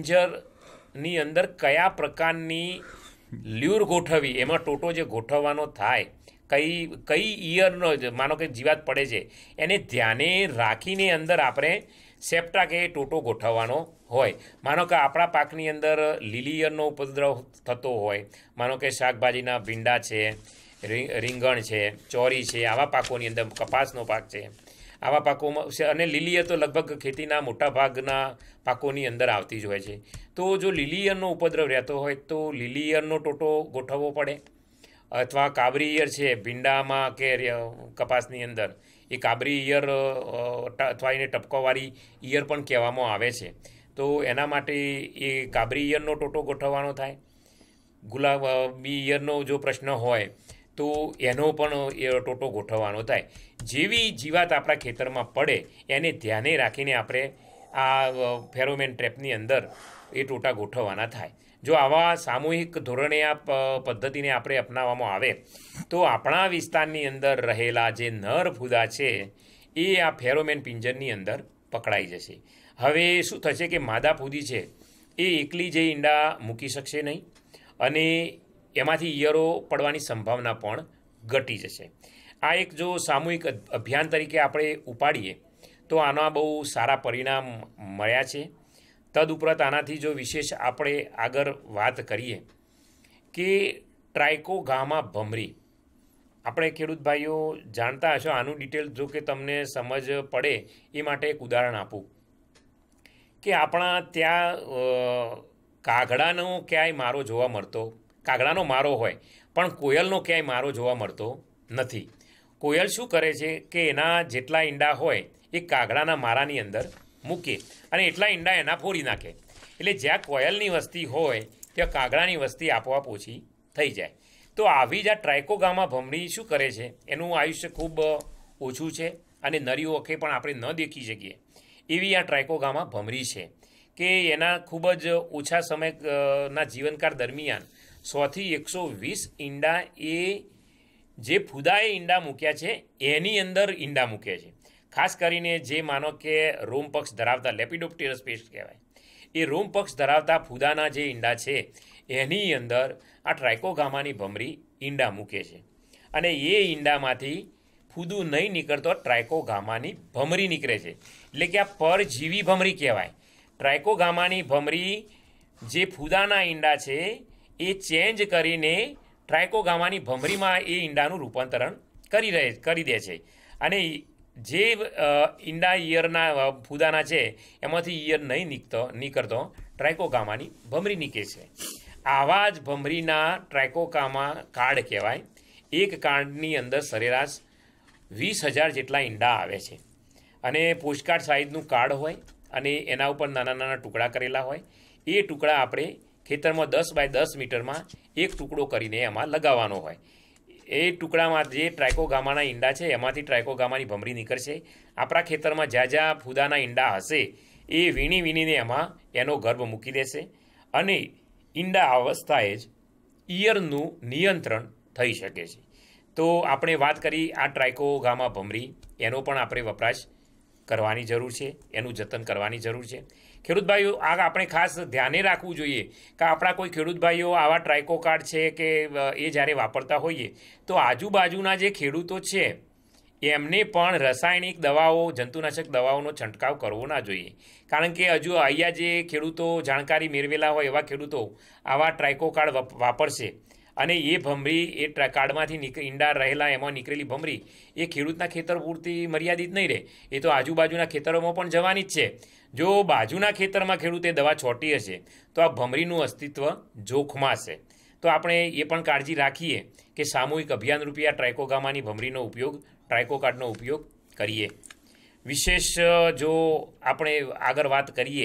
પિંજરની અંદર કયા પ્રકારની લ્યુર ગોઠવવી, એમાં ટોટો જે ગોઠવવાનો થાય, કઈ કઈ ઈયરનો માનો કે જીવાત પડે છે એને ધ્યાને રાખીને અંદર આપણે સેપ્ટા કે ટોટો ગોઠવવાનો હોય. માનો કે આપણા પાકની અંદર લીલી ઈયળનો ઉપદ્રવ થતો હોય, માનો કે શાકભાજીના ભીંડા છે, રીંગણ છે, ચોરી છે, આવા પાકોની અંદર, કપાસનો પાક છે, આવા પાકોમાં, અને લીલી ઈયળ તો લગભગ ખેતીના મોટા ભાગના પાકોની અંદર આવતી જ હોય છે. તો જો લીલી ઈયળનો ઉપદ્રવ રહેતો હોય તો લીલી ઈયળનો ટોટો ગોઠવવો પડે, અથવા કાબરી ઈયળ છે ભીંડામાં કે કપાસની અંદર, એ કાબરી ઈયળ અથવા એને ટપકાવાળી ઈયળ પણ કહેવામાં આવે છે. તો એના માટે એ કાબરી ઈયળનો ટોટો ગોઠવવાનો થાય. ગુલાબી ઈયળનો જો પ્રશ્ન હોય તો એનો પણ એ ટોટો ગોઠવવાનો થાય. જેવી જીવાત આપણા ખેતરમાં પડે એને ધ્યાને રાખીને આપણે આ ફેરોમેન ટ્રેપની અંદર એ ટોટા ગોઠવવાના થાય. જો આવા સામૂહિક ધોરણે આ પદ્ધતિને આપણે અપનાવવામાં આવે તો આપણા વિસ્તારની અંદર રહેલા જે નર ફૂદા છે એ આ ફેરોમેન પિંજરની અંદર પકડાઈ જશે. હવે શું થશે કે માદા ફૂદી છે એ એકલી જે ઈંડા મૂકી શકશે નહીં અને એમાંથી ઈયળો પડવાની સંભાવના પણ ઘટી જશે. આ એક જો સામૂહિક અભિયાન તરીકે આપણે ઉપાડીએ તો આના બહુ સારા પરિણામ મળ્યા છે. તદુપરાંત આનાથી જો વિશેષ આપણે આગળ વાત કરીએ કે ટ્રાઇકોગામા ભમરી, આપણે ખેડૂત ભાઈઓ જાણતા હશો, આનું ડિટેલ જો કે તમને સમજ પડે એ માટે એક ઉદાહરણ આપું કે આપણા ત્યાં કાગડાનો ક્યાંય મારો જોવા મળતો, કાગડાનો મારો હોય પણ કોયલનો ક્યાંય મારો જોવા મળતો નથી. કોયલ શું કરે છે કે એના જેટલા ઈંડા હોય એ કાગડાના મારાની અંદર મૂકે અને એટલા ઈંડા એના ફોડી નાખે. એટલે જ્યાં કોયલની વસ્તી હોય ત્યાં કાગડાની વસ્તી આપોઆપ ઓછી થઈ જાય. તો આવી જ આ ટ્રાઇકોગામા ભમરી શું કરે છે, એનું આયુષ્ય ખૂબ ઓછું છે અને નરીઓ વખે પણ આપણે ન દેખી શકીએ એવી આ ટ્રાઇકોગામા ભમરી છે કે એના ખૂબ જ ઓછા સમયના જીવનકાળ દરમિયાન સોથી એકસો વીસ ઈંડા એ જે ફૂદાએ ઈંડા મૂક્યા છે એની અંદર ઈંડા મૂકે છે. ખાસ કરીને જે માનો કે રોમ પક્ષ ધરાવતા લેપિડોપ્ટેરસ પેસ્ટ કહેવાય એ રોમ પક્ષ ધરાવતા ફૂદાના જે ઈંડા છે એની અંદર આ ટ્રાઇકોગામાની ભમરી ઈંડા મૂકે છે અને એ ઈંડામાંથી ફૂદું નહીં નીકળતો ટ્રાઇકોગામાની ભમરી નીકળે છે. એટલે કે આ પરજીવી ભમરી કહેવાય. ટ્રાઇકોગામાની ભમરી જે ફૂદાના ઈંડા છે એ ચેન્જ કરીને ટ્રાઇકોગામાની ભમરીમાં એ ઈંડાનું રૂપાંતરણ કરી રહે કરી દે છે અને જે ઈંડા ઈયરના ફૂદાના છે એમાંથી ઈયર નહીં નીકળતો નીકળતો ટ્રાઇકોગામાની ભમરી નીકળે છે. આવા જ ભમરીના ટ્રાઇકોગામા કાર્ડ કહેવાય. એક કાર્ડની અંદર સરેરાશ વીસ હજાર જેટલા ઈંડા આવે છે અને પોસ્ટકાર્ડ સાઇઝનું કાર્ડ હોય અને એના ઉપર નાના નાના ટુકડા કરેલા હોય. એ ટુકડા આપણે ખેતરમાં દસ બાય દસ મીટરમાં એક ટુકડો કરીને એમાં લગાવવાનો હોય. એ ટુકડામાં જે ટ્રાઇકોગામાના ઈંડા છે એમાંથી ટ્રાઇકોગામાની ભમરી નીકળશે. આપણા ખેતરમાં જ્યાં જ્યાં ફૂદાના ઈંડા હશે એ વીણી વીણીને એમાં એનો ગર્ભ મૂકી દેશે અને ઈંડા અવસ્થાએ જ ઈયળનું નિયંત્રણ થઈ શકે છે. તો આપણે વાત કરી આ ટ્રાઇકોગામા ભમરી, એનો પણ આપણે વપરાશ કરવાની જરૂર છે, એનું જતન કરવાની જરૂર છે. ખેડૂત ભાઈઓ આ આપણે ખાસ ધ્યાને રાખવું જોઈએ કે આપણા કોઈ ખેડૂત ભાઈઓ આવા ટ્રાઇકો કાર્ડ છે કે એ જ્યારે વાપરતા હોઈએ તો આજુબાજુના જે ખેડૂતો છે એમને પણ રાસાયણિક દવાઓ, જંતુનાશક દવાઓનો છંટકાવ કરવો ના જોઈએ. કારણ કે હજુ અહીંયા જે ખેડૂતો જાણકારી મેળવેલા હોય એવા ખેડૂતો આવા ટ્રાઇકો કાર્ડ વાપરશે અને એ ભમરી એ કાર્ડમાંથી નીક ઈંડા રહેલા એમાં નીકળેલી ભમરી એ ખેડૂતના ખેતર પૂરતી મર્યાદિત નહીં રહે, એ તો આજુબાજુના ખેતરોમાં પણ જવાની જ છે. જો બાજુના ખેતરમાં ખેડૂતે દવા છોટી હશે તો આ ભમરીનું અસ્તિત્વ જોખમાશે. તો આપણે એ પણ કાળજી રાખીએ કે સામૂહિક અભિયાન રૂપે આ ટ્રાઇકોગામાની ભમરીનો ઉપયોગ, ટ્રાઇકો કાર્ડનો ઉપયોગ કરીએ. વિશેષ જો આપણે આગળ વાત કરીએ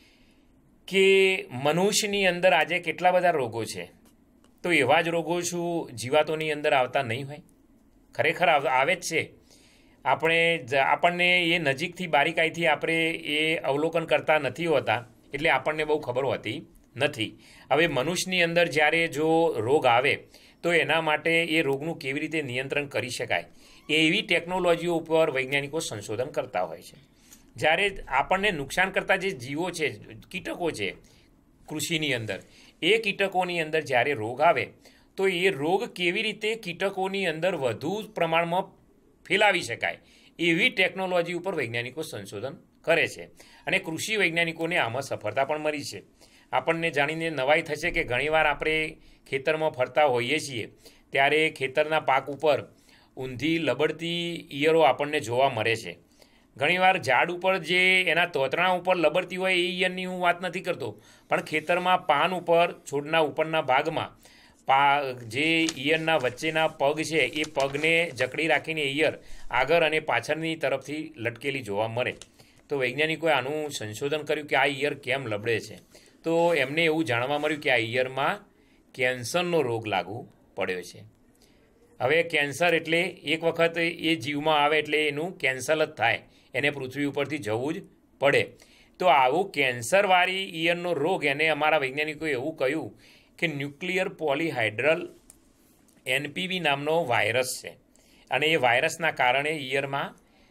કે મનુષ્યની અંદર આજે કેટલા બધા રોગો છે, તો એવા જ રોગો શું જીવાતોની અંદર આવતા નહીં હોય? ખરેખર આવે જ છે. આપણે આપણને એ નજીકથી બારીકાઈથી આપણે એ અવલોકન કરતા નથી હોતા એટલે આપણને બહુ ખબર હોતી નથી. હવે મનુષ્યની અંદર જ્યારે જો રોગ આવે તો એના માટે એ રોગનું કેવી રીતે નિયંત્રણ કરી શકાય એવી ટેકનોલોજીઓ ઉપર વૈજ્ઞાનિકો સંશોધન કરતા હોય છે. જ્યારે આપણને નુકસાન કરતા જે જીવો છે, કીટકો છે કૃષિની અંદર, એ કીટકોની અંદર જ્યારે રોગ આવે તો એ રોગ કેવી રીતે કીટકોની અંદર વધુ પ્રમાણમાં ફેલાવી શકાય એવી ટેકનોલોજી ઉપર વૈજ્ઞાનિકો સંશોધન કરે છે અને કૃષિ વૈજ્ઞાનિકોને આમાં સફળતા પણ મળી છે. આપણને જાણીને નવાઈ થશે કે ઘણીવાર આપણે ખેતરમાં ફરતા હોઈએ છીએ ત્યારે ખેતરના પાક ઉપર ઊંધી લબડતી ઈયળો આપણને જોવા મળે છે. ઘણીવાર ઝાડ ઉપર જે એના તોતરા ઉપર લબડતી હોય એ ઈયળની હું વાત નથી કરતો, પણ ખેતરમાં પાન ઉપર, છોડના ઉપરના ભાગમાં પા જે ઈયળના વચ્ચેના પગ છે એ પગને જકડી રાખીને ઈયળ આગળ અને પાછળની તરફથી લટકેલી જોવા મળે. તો વૈજ્ઞાનિકોએ આનું સંશોધન કર્યું કે આ ઈયળ કેમ લબડે છે. તો એમને એવું જાણવા મળ્યું કે આ ઈયળમાં કેન્સરનો રોગ લાગુ પડ્યો છે. હવે કેન્સર એટલે એક વખત એ જીવમાં આવે એટલે એનું કેન્સર જ થાય, એને પૃથ્વી ઉપરથી જવું જ પડે. તો આવું કેન્સરવાળી ઈયળનો રોગ એને અમારા વૈજ્ઞાનિકોએ એવું કહ્યું કે ન્યુક્લિયર પોલીહાઇડ્રલ એનપીવી નામનો વાયરસ છે અને એ વાયરસના કારણે ઈયળમાં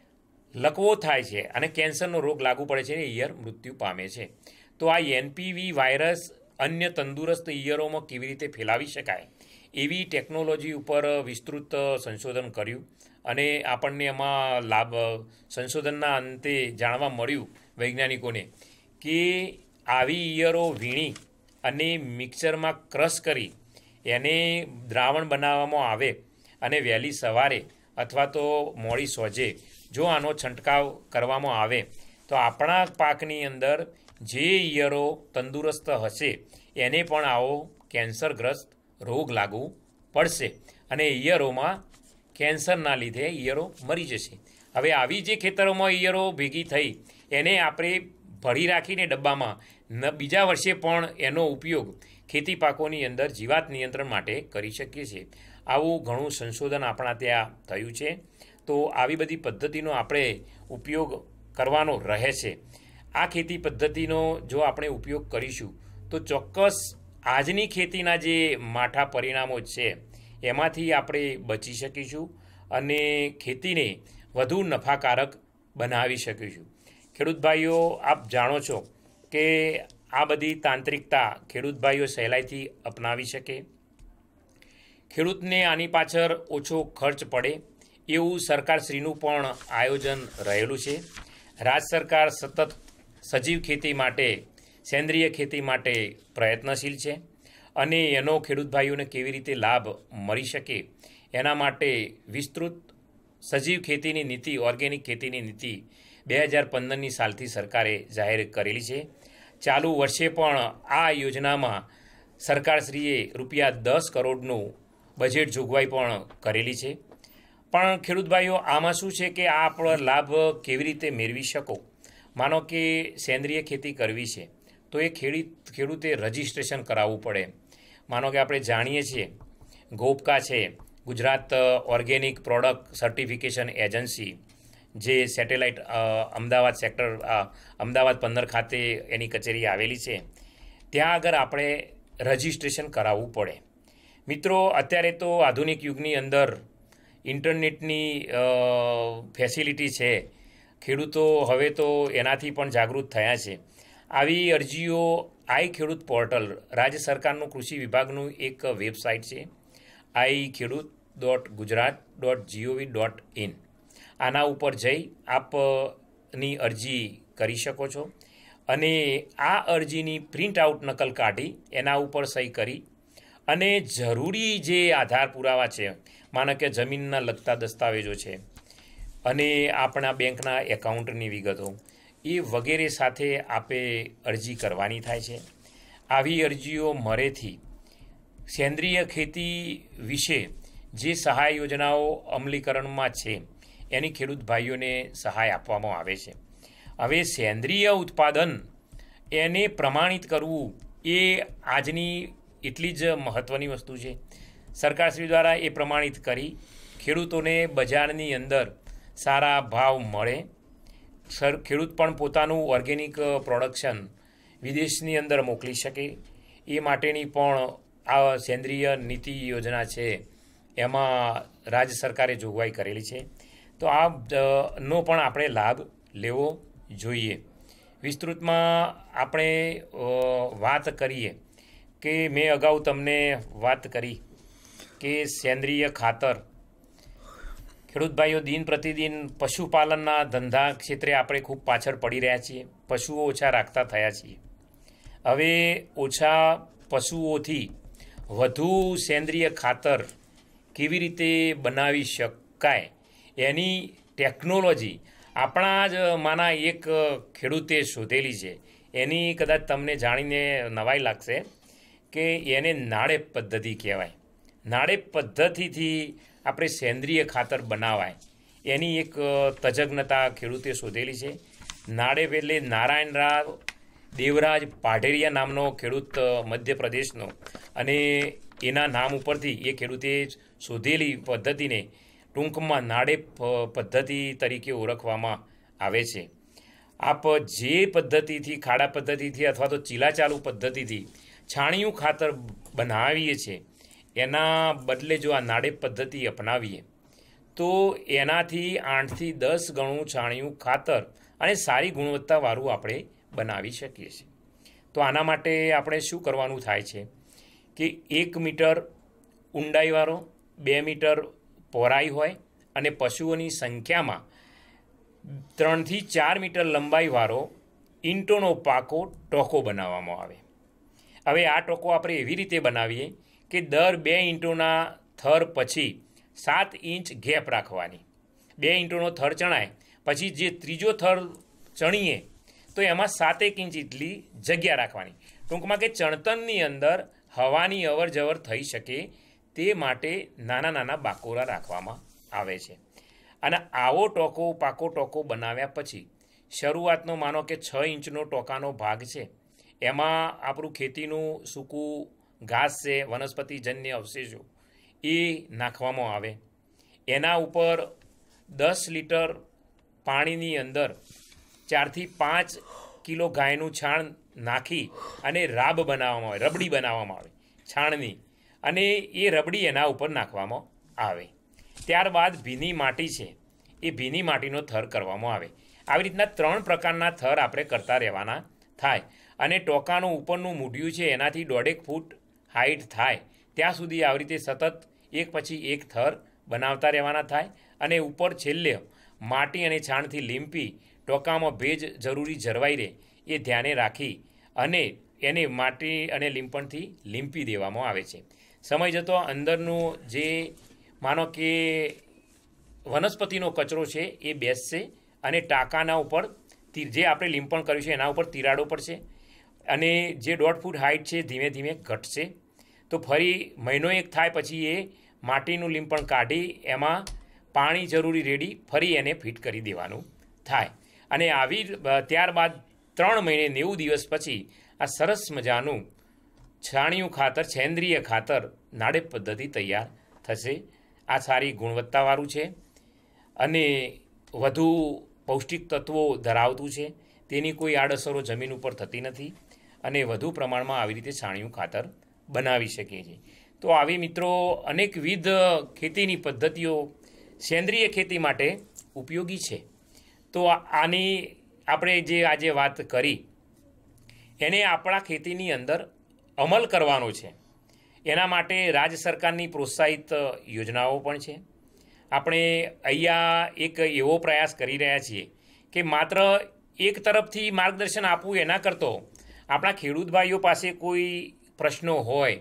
લકવો થાય છે અને કેન્સરનો રોગ લાગુ પડે છે અને ઈયર મૃત્યુ પામે છે. તો આ એનપીવી વાયરસ અન્ય તંદુરસ્ત ઈયરોમાં કેવી રીતે ફેલાવી શકાય એવી ટેકનોલોજી ઉપર વિસ્તૃત સંશોધન કર્યું અને આપણને એમાં લાભ સંશોધનના અંતે જાણવા મળ્યું વૈજ્ઞાનિકોને કે આવી ઈયરો વીણી અને મિક્સરમાં ક્રશ કરી એને દ્રાવણ બનાવવામાં આવે અને વહેલી સવારે અથવા તો મોડી સોજે જો આનો છંટકાવ કરવામાં આવે તો આપણા પાકની અંદર જે ઈયરો તંદુરસ્ત હશે એને પણ આવો કેન્સરગ્રસ્ત રોગ લાગુ પડશે અને ઈયરોમાં કેન્સરના લીધે ઈયરો મરી જશે. હવે આવી જે ખેતરોમાં ઈયરો ભેગી થઈ એને આપણે ભરી રાખીને ડબ્બામાં ન બીજા વર્ષે પણ એનો ઉપયોગ ખેતી પાકોની અંદર જીવાત નિયંત્રણ માટે કરી શકીએ છીએ. આવું ઘણું સંશોધન આપણા ત્યાં થયું છે. તો આવી બધી પદ્ધતિનો આપણે ઉપયોગ કરવાનો રહે છે. આ ખેતી પદ્ધતિનો જો આપણે ઉપયોગ કરીશું તો ચોક્કસ આજની ખેતીના જે માઠા પરિણામો છે એમાંથી આપણે બચી શકીશું અને ખેતીને વધુ નફાકારક બનાવી શકીશું. ખેડૂત ભાઈઓ, આપ જાણો છો કે આ બધી તાંત્રિકતા ખેડૂત ભાઈઓ સહેલાઈથી અપનાવી શકે. ખેડૂતને આની પાછળ ઓછો ખર્ચ પડે એવું સરકારશ્રીનું પણ આયોજન રહેલું છે. રાજ્ય સરકાર સતત સજીવ ખેતી માટે, સેન્દ્રિય ખેતી માટે પ્રયત્નશીલ છે અને એનો ખેડૂત ભાઈઓને કેવી રીતે લાભ મળી શકે એના માટે વિસ્તૃત સજીવ ખેતીની નીતિ, ઓર્ગેનિક ખેતીની નીતિ બે હજાર પંદરની સાલથી સરકારે જાહેર કરેલી છે. ચાલુ વર્ષે પણ આ યોજનામાં સરકારશ્રીએ રૂપિયા દસ કરોડનું બજેટ જોગવાઈ પણ કરેલી છે. પણ ખેડૂત ભાઈઓ, આમાં શું છે કે આ આપણો લાભ કેવી રીતે મેળવી શકો? માનો કે સેન્દ્રિય ખેતી કરવી છે તો એ ખેડૂત ખેડૂતે રજિસ્ટ્રેશન કરાવવું પડે. માનો કે આપણે જાણીએ છીએ ગોપકા છે, Gujarat organic product certification agency, જે સેટેલાઇટ અમદાવાદ સેક્ટર અમદાવાદ પંદર ખાતે એની કચેરી આવેલી છે, ત્યાં આગળ આપણે રજિસ્ટ્રેશન કરાવવું પડે. મિત્રો, અત્યારે તો આધુનિક યુગની અંદર ઇન્ટરનેટની ફેસિલિટી છે. ખેડૂતો હવે તો એનાથી પણ જાગૃત થયા છે. આવી અરજીઓ આઈ ખેડૂત પોર્ટલ, રાજ્ય સરકારનું કૃષિ વિભાગનું એક વેબસાઇટ છે, I Khedut dot Gujarat dot G O V dot in. આના ઉપર જઈ આપની અરજી કરી શકો છો અને આ અરજીની પ્રિન્ટ આઉટ નકલ કાઢી એના ઉપર સહી કરી અને જરૂરી જે આધાર પુરાવા છે, માનો કે જમીનના લગતા દસ્તાવેજો છે અને આપણા બેંકના એકાઉન્ટની વિગતો, એ વગેરે સાથે આપે અરજી કરવાની થાય છે. આવી અરજીઓ મળેથી સેન્દ્રિય ખેતી વિશે જે સહાય યોજનાઓ અમલીકરણમાં છે એની ખેડૂત ભાઈઓને સહાય આપવામાં આવે છે. હવે સેન્દ્રિય ઉત્પાદન એને પ્રમાણિત કરવું એ આજની એટલી જ મહત્ત્વની વસ્તુ છે. સરકારશ્રી દ્વારા એ પ્રમાણિત કરી ખેડૂતોને બજારની અંદર સારા ભાવ મળે, સર ખેડૂત પણ પોતાનું ઓર્ગેનિક પ્રોડક્શન વિદેશની અંદર મોકલી શકે એ માટેની પણ આ સેન્દ્રિય નીતિ યોજના છે એમાં રાજ્ય સરકારે જોગવાઈ કરેલી છે. તો આ નો પણ આપણે લાભ લેવો જોઈએ. વિસ્તૃતમાં આપણે વાત કરીએ કે મેં અગાઉ તમને વાત કરી કે સેન્દ્રિય ખાતર, ખેડૂત ભાઈઓ દિન પ્રતિદિન પશુપાલનના ધંધા ક્ષેત્રે આપણે ખૂબ પાછળ પડી રહ્યા છીએ. પશુઓ ઓછા રાખતા થયા છીએ. હવે ઓછા પશુઓથી વધુ સેન્દ્રિય ખાતર કેવી રીતે બનાવી શકાય એની ટેકનોલોજી આપણા જ માના એક ખેડૂતે શોધેલી છે. એની કદાચ તમને જાણીને નવાઈ લાગશે કે એને નાળેપ પદ્ધતિ કહેવાય. નાળેપ પદ્ધતિથી આપણે સેન્દ્રિય ખાતર બનાવાય એની એક તજજ્ઞતા ખેડૂતે શોધેલી છે. નાળેપ એટલે નારાયણ રાવ દેવરાજ પાઢેરિયા નામનો ખેડૂત મધ્યપ્રદેશનો, અને એના નામ ઉપરથી એ ખેડૂતે શોધેલી પદ્ધતિને ટૂંકમાં નાળેપ પદ્ધતિ તરીકે ઓળખવામાં આવે છે. આપ જે પદ્ધતિથી, ખાડા પદ્ધતિથી અથવા તો ચીલાચાલુ પદ્ધતિથી છાણિયું ખાતર બનાવીએ છીએ એના બદલે જો આ નાળેપ પદ્ધતિ અપનાવીએ તો એનાથી આઠથી દસ ગણું છાણિયું ખાતર અને સારી ગુણવત્તાવાળું આપણે બનાવી શકીએ છીએ. તો આના માટે આપણે શું કરવાનું થાય છે કે એક મીટર ઊંડાઈવાળો, બે મીટર પહોળાઈ હોય અને પશુઓની સંખ્યામાં ત્રણથી ચાર મીટર લંબાઈવાળો ઈંટોનો પાકો ટોકો બનાવવામાં આવે. હવે આ ટોકો આપણે એવી રીતે બનાવીએ કે દર બે ઈંટોના થર પછી સાત ઇંચ ગેપ રાખવાની. બે ઈંટોનો થર ચણાય પછી જે ત્રીજો થર ચણીએ તો એમાં સાતેક ઇંચ એટલી જગ્યા રાખવાની. ટૂંકમાં કે ચણતરની અંદર હવાની અવર જવર થઈ શકે તે માટે નાના નાના બાકોરા રાખવામાં આવે છે. અને આવો ટોકો પાકો ટોકો બનાવ્યા પછી શરૂઆતનો માનો કે છ ઇંચનો ટોકાનો ભાગ છે, એમાં આપણું ખેતીનું સૂકું ઘાસ છે, વનસ્પતિજન્ય અવશેષો એ નાખવામાં આવે. એના ઉપર દસ લીટર પાણીની અંદર ચારથી પાંચ કિલો ગાયનું છાણ નાખી અને રાબ બનાવવામાં આવે, રબડી બનાવવામાં આવે છાણની, અને એ રબડી એના ઉપર નાખવામાં આવે. ત્યારબાદ ભીની માટી છે એ ભીની માટીનો થર કરવામાં આવે. આવી રીતના ત્રણ પ્રકારના થર આપણે કરતા રહેવાના થાય. અને ટોકાનું ઉપરનું મૂઢિયું છે એનાથી દોઢેક ફૂટ હાઈટ થાય ત્યાં સુધી આવી રીતે સતત એક પછી એક થર બનાવતા રહેવાના થાય. અને ઉપર છેલ્લે માટી અને છાણથી લીંપી ટોકામાં ભેજ જરૂરી જળવાઈ રહે એ ધ્યાને રાખી અને એને માટી અને લીંપણથી લીંપી દેવામાં આવે છે. સમય જતો અંદરનું જે માનો કે વનસ્પતિનો કચરો છે એ બેસશે અને ટાંકાના ઉપર જે આપણે લીંપણ કર્યું છે એના ઉપર તિરાડો પડશે અને જે દોઢ ફૂટ હાઈટ છે ધીમે ધીમે ઘટશે. તો ફરી મહિનો એક થાય પછી એ માટીનું લીંપણ કાઢી એમાં પાણી જરૂરી રેડી ફરી એને ફિટ કરી દેવાનું થાય. અને આવી ત્યારબાદ ત્રણ મહિને નેવું દિવસ પછી આ સરસ મજાનું છાણિયું ખાતર, સેન્દ્રિય ખાતર નાડેપ પદ્ધતિ તૈયાર થશે. આ સારી ગુણવત્તાવાળું છે અને વધુ પૌષ્ટિક તત્વો ધરાવતું છે. તેની કોઈ આડઅસરો જમીન ઉપર થતી નથી અને વધુ પ્રમાણમાં આવી રીતે છાણિયું ખાતર બનાવી શકીએ છીએ. તો આવી મિત્રો અનેકવિધ ખેતીની પદ્ધતિઓ સેન્દ્રિય ખેતી માટે ઉપયોગી છે. તો આની આપણે જે આજે વાત કરી એને આપણા ખેતીની અંદર અમલ કરવાનો છે. એના માટે રાજ્ય સરકારની પ્રોત્સાહિત યોજનાઓ પણ છે. આપણે અહીંયા એક એવો પ્રયાસ કરી રહ્યા છીએ કે માત્ર એક તરફથી માર્ગદર્શન આપવું એના કરતો આપણા ખેડૂત ભાઈઓ પાસે કોઈ પ્રશ્નો હોય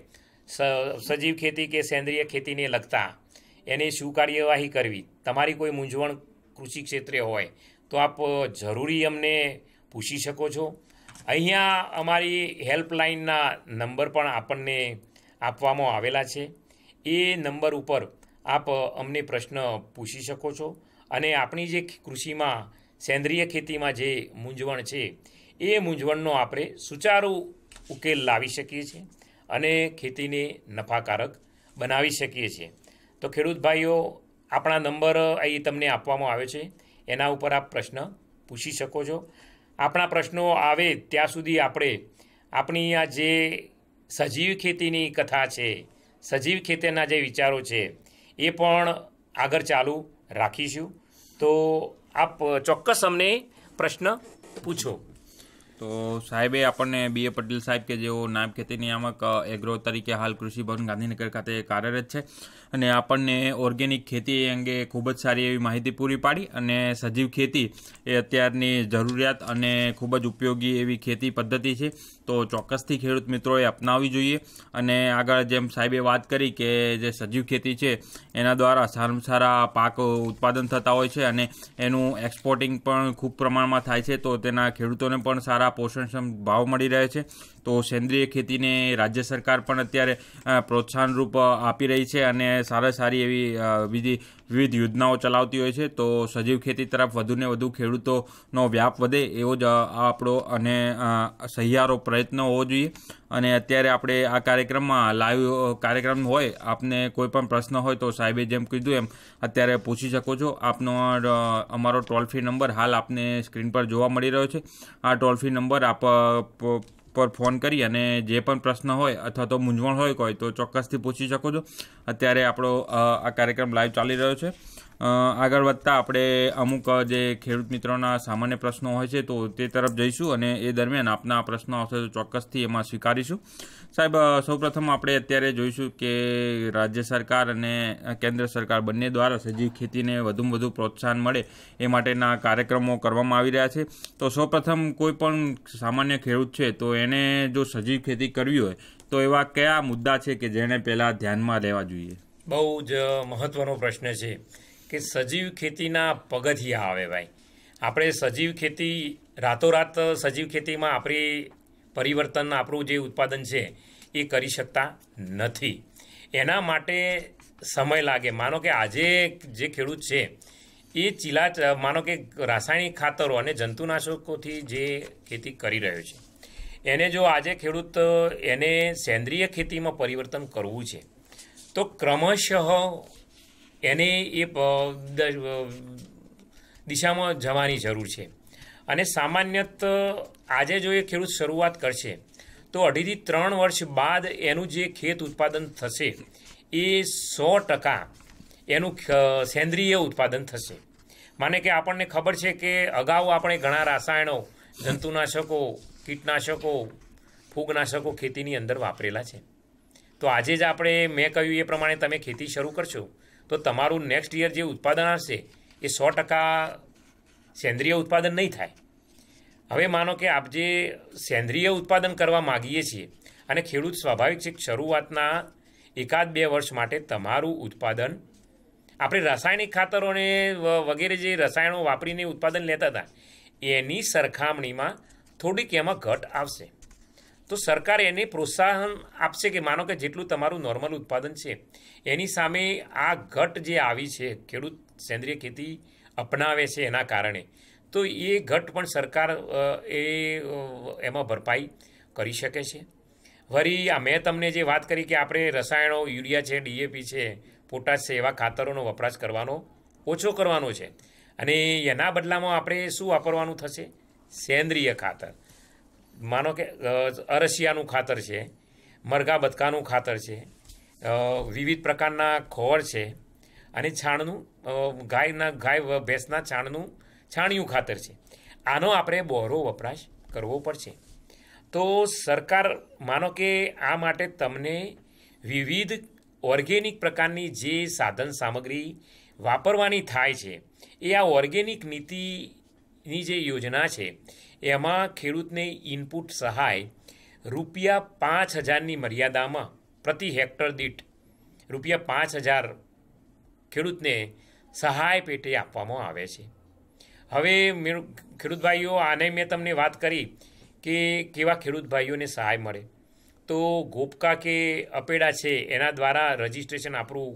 સજીવ ખેતી કે સેન્દ્રિય ખેતીને લગતા, એને શું કાર્યવાહી કરવી, તમારી કોઈ મૂંઝવણ કૃષિ ક્ષેત્રે હોય તો આપ જરૂરી અમને પૂછી શકો છો. અહીંયા અમારી હેલ્પલાઇનના નંબર પણ આપણને આપવામાં આવેલા છે. એ નંબર ઉપર આપ અમને પ્રશ્ન પૂછી શકો છો અને આપણી જે કૃષિમાં સેન્દ્રિય ખેતીમાં જે મૂંઝવણ છે એ મૂંઝવણનો આપણે સુચારુ ઉકેલ લાવી શકીએ છીએ અને ખેતીને નફાકારક બનાવી શકીએ છીએ. તો ખેડૂત ભાઈઓ, આપણા નંબર અહીં તમને આપવામાં આવે છે, એના ઉપર આપ પ્રશ્ન પૂછી શકો છો. આપણા પ્રશ્નો આવે ત્યાં સુધી આપણે આપણી આ જે સજીવ ખેતીની કથા છે, સજીવ ખેતીના જે વિચારો છે એ પણ આગળ ચાલુ રાખીશું. તો આપ ચોક્કસ અમને પ્રશ્ન પૂછો. તો સાહેબે આપણને બી એ પટેલ સાહેબ કે જેઓ નાયબ ખેતી નિયામક એગ્રો તરીકે હાલ કૃષિ ભવન ગાંધીનગર ખાતે કાર્યરત છે અને આપણને ઓર્ગેનિક ખેતી અંગે ખૂબ જ સારી એવી માહિતી પૂરી પાડી. અને સજીવ ખેતી એ અત્યારની જરૂરિયાત અને ખૂબ જ ઉપયોગી એવી ખેતી પદ્ધતિ છે. તો ચોક્કસથી ખેડૂત મિત્રોએ અપનાવવી જોઈએ. અને આગળ જેમ સાહેબે વાત કરી કે જે સજીવ ખેતી છે એના દ્વારા સારામાં સારા પાક ઉત્પાદન થતા હોય છે અને એનું એક્સપોર્ટિંગ પણ ખૂબ પ્રમાણમાં થાય છે. તો તેના ખેડૂતોને પણ સારા પોષણક્ષમ ભાવ મળી રહે છે. તો સેન્દ્રિય ખેતીને રાજ્ય સરકાર પણ અત્યારે પ્રોત્સાહનરૂપ આપી રહી છે અને સારા સારી એવી બીજી વિવિધ યોજનાઓ ચલાવતી હોય છે. તો સજીવ ખેતી તરફ વધુને વધુ ખેડૂતોનો વ્યાપ વધે એવો જ આપણો અને સહિયારો પ્રયત્ન હોવો જોઈએ. અને અત્યારે આપણે આ કાર્યક્રમમાં લાઈવ કાર્યક્રમ હોય, આપને કોઈ પણ પ્રશ્ન હોય તો સાહેબે જેમ કીધું એમ અત્યારે પૂછી શકો છો. આપનો અમારો ટોલ ફ્રી નંબર હાલ આપને સ્ક્રીન પર જોવા મળી રહ્યો છે. આ ટોલ ફ્રી નંબર આપ પર ફોન કરી અને જે પણ પ્રશ્ન હોય અથવા તો મૂંઝવણ હોય કોઈ તો ચોક્કસથી પૂછી શકો છો. અત્યારે આપણો આ કાર્યક્રમ લાઈવ ચાલી રહ્યો છે. આગળ વધતા આપણે અમુક જે ખેડૂત મિત્રોના સામાન્ય પ્રશ્નો હોય છે તો તે તરફ જઈશું અને એ દરમિયાન આપના પ્રશ્નો આવશે તો ચોક્કસથી એમાં સ્વીકારીશું. સાહેબ, સૌપ્રથમ આપણે અત્યારે જોઈશું કે રાજ્ય સરકાર અને કેન્દ્ર સરકાર બંને દ્વારા સજીવ ખેતીને વધુમાં વધુ પ્રોત્સાહન મળે એ માટેના કાર્યક્રમો કરવામાં આવી રહ્યા છે. તો સૌપ્રથમ કોઈ પણ સામાન્ય ખેડૂત છે તો એને જો સજીવ ખેતી કરવી હોય તો એવા કયા મુદ્દા છે કે જેને પહેલાં ધ્યાનમાં લેવા જોઈએ? બહુ જ મહત્ત્વનો પ્રશ્ન છે કે સજીવ ખેતીના પગથિયા આવે ભાઈ. આપણે સજીવ ખેતી રાતોરાત સજીવ ખેતીમાં આપણી પરિવર્તન આપણું જે ઉત્પાદન છે એ કરી શકતા નથી. એના માટે સમય લાગે. માનો કે આજે જે ખેડૂત છે એ ચીલા માનો કે રાસાયણિક ખાતરો અને જંતુનાશકોથી જે ખેતી કરી રહ્યો છે એને જો આજે ખેડૂત એને સેન્દ્રિય ખેતીમાં પરિવર્તન કરવું છે તો ક્રમશઃ એને એ દિશામાં જવાની જરૂર છે. અને સામાન્યત આજે જો એ ખેડૂત શરૂઆત કરશે તો અઢીથી ત્રણ વર્ષ બાદ એનું જે ખેત ઉત્પાદન થશે એ સો ટકા એનું સેન્દ્રિય ઉત્પાદન થશે. માને કે આપણને ખબર છે કે અગાઉ આપણે ઘણા રાસાયણો, જંતુનાશકો, કીટનાશકો, ફૂગનાશકો ખેતીની અંદર વાપરેલા છે. તો આજે જ આપણે મેં કહ્યું એ પ્રમાણે તમે ખેતી શરૂ કરશો તો તમારું નેક્સ્ટ યર જે ઉત્પાદન આવશે એ સો ટકા સેન્દ્રિય ઉત્પાદન નહીં થાય. હવે માનો કે આપ જે સેન્દ્રિય ઉત્પાદન કરવા માગીએ છીએ અને ખેડૂત સ્વાભાવિક છે શરૂઆતના એકાદ બે વર્ષ માટે તમારું ઉત્પાદન આપણે રાસાયણિક ખાતરોને વગેરે જે રસાયણો વાપરીને ઉત્પાદન લેતા હતા એની સરખામણીમાં થોડીક એમાં ઘટ આવશે. તો સરકાર એને પ્રોત્સાહન આપશે કે માનો કે જેટલું તમારું નોર્મલ ઉત્પાદન છે એની સામે આ ઘટ જે આવી છે ખેડૂત સેન્દ્રિય ખેતી અપનાવે છે એના કારણે, તો એ ઘટ પણ સરકાર એ એમાં ભરપાઈ કરી શકે છે. વળી આ મેં તમને જે વાત કરી કે આપણે રસાયણો યુરિયા છે, ડીએપી છે, પોટાશ છે એવા ખાતરોનો વપરાશ કરવાનો ઓછો કરવાનો છે અને એના બદલામાં આપણે શું વાપરવાનું થશે? સેન્દ્રિય ખાતર. માનો કે અરસિયાનું ખાતર છે, મરઘા બતકાનું ખાતર છે, વિવિધ પ્રકારના ખોળ છે અને છાણનું ગાયના ગાય ભેંસના છાણનું છાણિયું ખાતર છે. આનો આપણે બહોળો વપરાશ કરવો પડશે. તો સરકાર માનો કે આ માટે તમને વિવિધ ઓર્ગેનિક પ્રકારની જે સાધન સામગ્રી વાપરવાની થાય છે એ આ ઓર્ગેનિક નીતિની જે યોજના છે એમાં ખેડૂતને ઇનપુટ સહાય રૂપિયા પાંચ હજારની મર્યાદામાં પ્રતિ હેક્ટર દીઠ રૂપિયા પાંચ હજાર ખેડૂતને સહાય પેટે આપવામાં આવે છે. હવે ખેડૂત ભાઈઓ, આને મેં તમને વાત કરી કે કેવા ખેડૂત ભાઈઓને સહાય મળે. તો ગોપકા કે અપેડા છે એના દ્વારા રજિસ્ટ્રેશન આપણું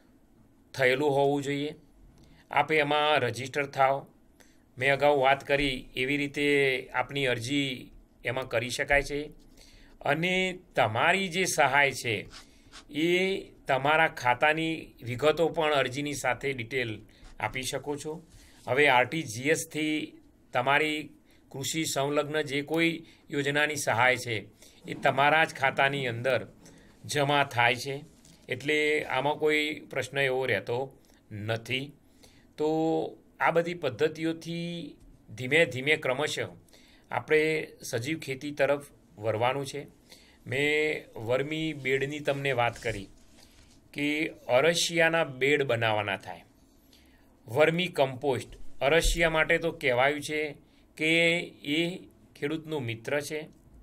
થયેલું હોવું જોઈએ. આપ એમાં રજિસ્ટર થાઓ. મેં અગાઉ વાત કરી એવી રીતે આપની અરજી એમાં કરી શકાય છે અને તમારી જે સહાય છે એ તમારા ખાતાની વિગતો પણ અરજીની સાથે ડિટેલ આપી શકો છો. હવે આરટીજીએસથી તમારી કૃષિ સંલગ્ન જે કોઈ યોજનાની સહાય છે એ તમારા જ ખાતાની અંદર જમા થાય છે, એટલે આમાં કોઈ પ્રશ્ન એવો રહેતો નથી. તો આ બધી પદ્ધતિઓથી ધીમે ધીમે ક્રમશઃ આપણે સજીવ ખેતી તરફ વળવાનું છે. મેં વર્મી બેડની તમને વાત કરી કે અરસિયાના બેડ બનાવવાના થાય. વર્મી કમ્પોસ્ટ અરસિયા માટે તો કહેવાયું છે કે એ ખેડૂતનું મિત્ર છે.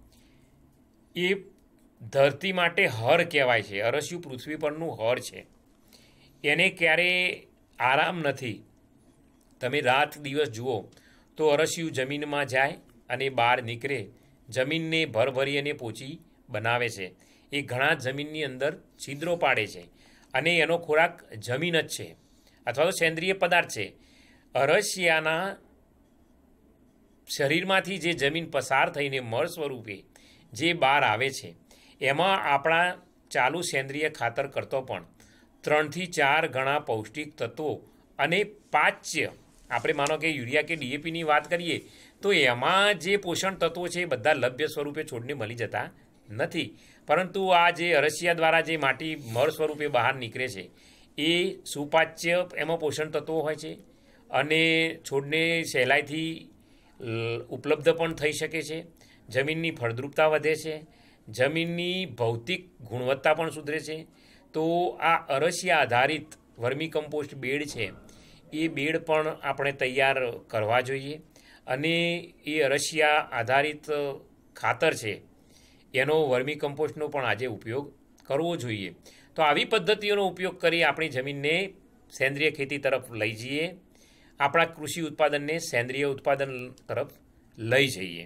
એ ધરતી માટે હર કહેવાય છે. અરસિયું પૃથ્વી પરનું હર છે. એને ક્યારેય આરામ નથી. તમે રાત દિવસ જુઓ તો અરસિયું જમીનમાં જાય અને બહાર નીકળે, જમીનને ભરભરી અને પોચી બનાવે છે. એ ઘણા જમીનની અંદર છિદ્રો પાડે છે અને એનો ખોરાક જમીન જ છે અથવા તો સેન્દ્રિય પદાર્થ છે. અરસિયાના શરીરમાંથી જે જમીન પસાર થઈને મળ સ્વરૂપે જે બહાર આવે છે એમાં આપણા ચાલુ સેન્દ્રિય ખાતર કરતો પણ ત્રણથી ચાર ગણા પૌષ્ટિક તત્વો અને પાચ્ય, આપણે માનો કે યુરિયા કે ડીએપીની વાત કરીએ તો એમાં જે પોષણ તત્વો છે એ બધા લભ્ય સ્વરૂપે છોડને મળી જતા નથી, પરંતુ આ જે અરસિયા દ્વારા જે માટી મળ સ્વરૂપે બહાર નીકળે છે એ સુપાચ્ય એમાં પોષણ તત્વો હોય છે અને છોડને સહેલાઈથી ઉપલબ્ધ પણ થઈ શકે છે. જમીનની ફળદ્રુપતા વધે છે, જમીનની ભૌતિક ગુણવત્તા પણ સુધરે છે. તો આ અરસિયા આધારિત વર્મી કમ્પોસ્ટ બેડ છે એ બેડ પણ આપણે તૈયાર કરવા જોઈએ અને એ અરસિયા આધારિત ખાતર છે એનો વર્મી કમ્પોસ્ટનો પણ આજે ઉપયોગ કરવો જોઈએ. તો આવી પદ્ધતિઓનો ઉપયોગ કરી આપણી જમીનને સેન્દ્રિય ખેતી તરફ લઈ જઈએ, આપણા કૃષિ ઉત્પાદનને સેન્દ્રિય ઉત્પાદન તરફ લઈ જઈએ.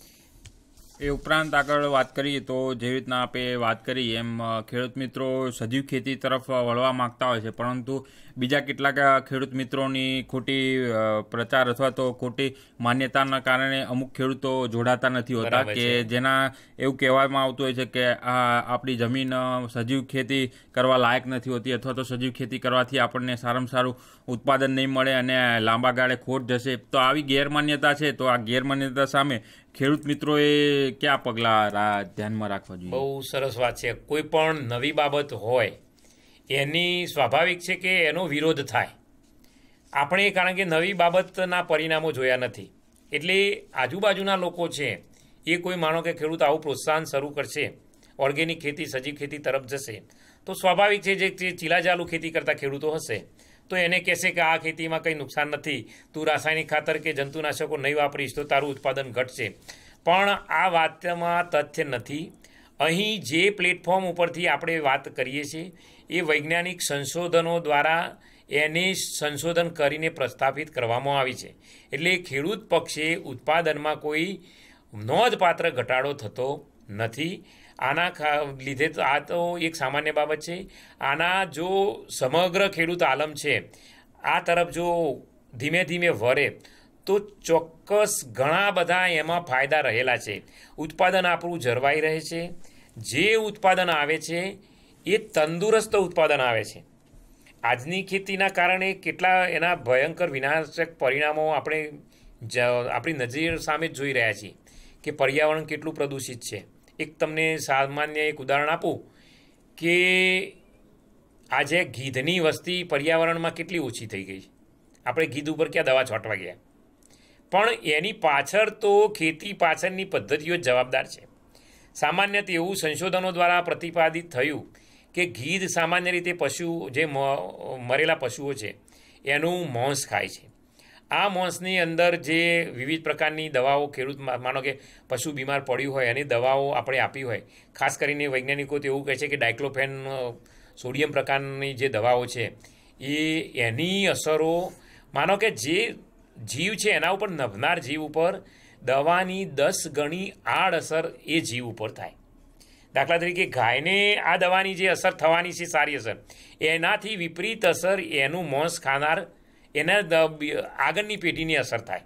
એ ઉપરાંત આગળ વાત કરીએ તો જેવી રીતના આપણે વાત કરી એમ ખેડૂત મિત્રો સજીવ ખેતી તરફ વળવા માગતા હોય છે, પરંતુ બીજા કેટલાક ખેડૂત મિત્રોની ખોટી પ્રચાર અથવા તો ખોટી માન્યતાના કારણે અમુક ખેડૂતો જોડાતા નથી હોતા, કે જેના એવું કહેવામાં આવતું હોય છે કે આ આપણી જમીન સજીવ ખેતી કરવા લાયક નથી હોતી અથવા તો સજીવ ખેતી કરવાથી આપણને સારામાં સારું ઉત્પાદન નહીં મળે અને લાંબા ગાળે ખોટ જશે. તો આવી ગેરમાન્યતા છે, તો આ ગેરમાન્યતા સામે ખેડૂત મિત્રોએ કયા પગલાં ધ્યાનમાં રાખવા જોઈએ? બહુ સરસ વાત છે. કોઈ પણ નવી બાબત હોય એની સ્વાભાવિક છે કે એનો વિરોધ થાય. આપણે કારણ કે નવી બાબતના પરિણામો જોયા નથી, એટલે આજુબાજુના લોકો છે એ કોઈ માનો કે ખેડૂત આવું પ્રોત્સાહન શરૂ કરશે, ઓર્ગેનિક ખેતી સજીવ ખેતી તરફ જશે, તો સ્વાભાવિક છે જે ચીલાચાલુ ખેતી કરતા ખેડૂતો હશે તો એને કહેશે કે આ ખેતીમાં કંઈ નુકસાન નથી, તું રાસાયણિક ખાતર કે જંતુનાશકો નહીં વાપરીશ તો તારું ઉત્પાદન ઘટશે. પણ આ વાતમાં તથ્ય નથી. અહીં જે પ્લેટફોર્મ ઉપરથી આપણે વાત કરીએ છીએ એ વૈજ્ઞાનિક સંશોધનો દ્વારા એને સંશોધન કરીને પ્રસ્થાપિત કરવામાં આવી છે. એટલે ખેડૂત પક્ષે ઉત્પાદનમાં કોઈ નોંધપાત્ર ઘટાડો થતો નથી. આના લીધે તો આ તો એક સામાન્ય બાબત છે. આના જો સમગ્ર ખેડૂત આલમ છે આ તરફ જો ધીમે ધીમે વરે તો ચોક્કસ ઘણા બધા એમાં ફાયદા રહેલા છે. ઉત્પાદન આપણું જળવાઈ રહે છે, જે ઉત્પાદન આવે છે એ તંદુરસ્ત ઉત્પાદન આવે છે. આજની ખેતીના કારણે કેટલા એના ભયંકર વિનાશક પરિણામો આપણે આપણી નજર સામે જ જોઈ રહ્યા છીએ કે પર્યાવરણ કેટલું પ્રદૂષિત છે. એક તમને સામાન્ય એક ઉદાહરણ આપું કે આજે ગીધની વસ્તી પર્યાવરણમાં કેટલી ઓછી થઈ ગઈ. આપણે ગીધ ઉપર ક્યાં દવા છોટવા ગયા, પણ એની પાછળ તો ખેતી પાછળની પદ્ધતિઓ જ જવાબદાર છે. સામાન્ય એવું સંશોધનો દ્વારા પ્રતિપાદિત થયું કે ગીધ સામાન્ય રીતે પશુ જે મરેલા પશુઓ છે એનું માંસ ખાય છે. આ માંસની અંદર જે વિવિધ પ્રકારની દવાઓ ખેડૂત માનો કે પશુ બીમાર પડ્યું હોય અને દવાઓ આપણે આપી હોય, ખાસ કરીને વૈજ્ઞાનિકો તો એવું કહે છે કે ડાયક્લોફેન સોડિયમ પ્રકારની જે દવાઓ છે એ એની અસરો માનો કે જે જીવ છે એના ઉપર નભનાર જીવ ઉપર દવાની દસ ગણી આડઅસર એ જીવ ઉપર થાય. દાખલા તરીકે ગાયને આ દવાની જે અસર થવાની છે સારી અસર, એનાથી વિપરીત અસર એનું માંસ ખાનાર એના આગળની પેઢીની અસર થાય.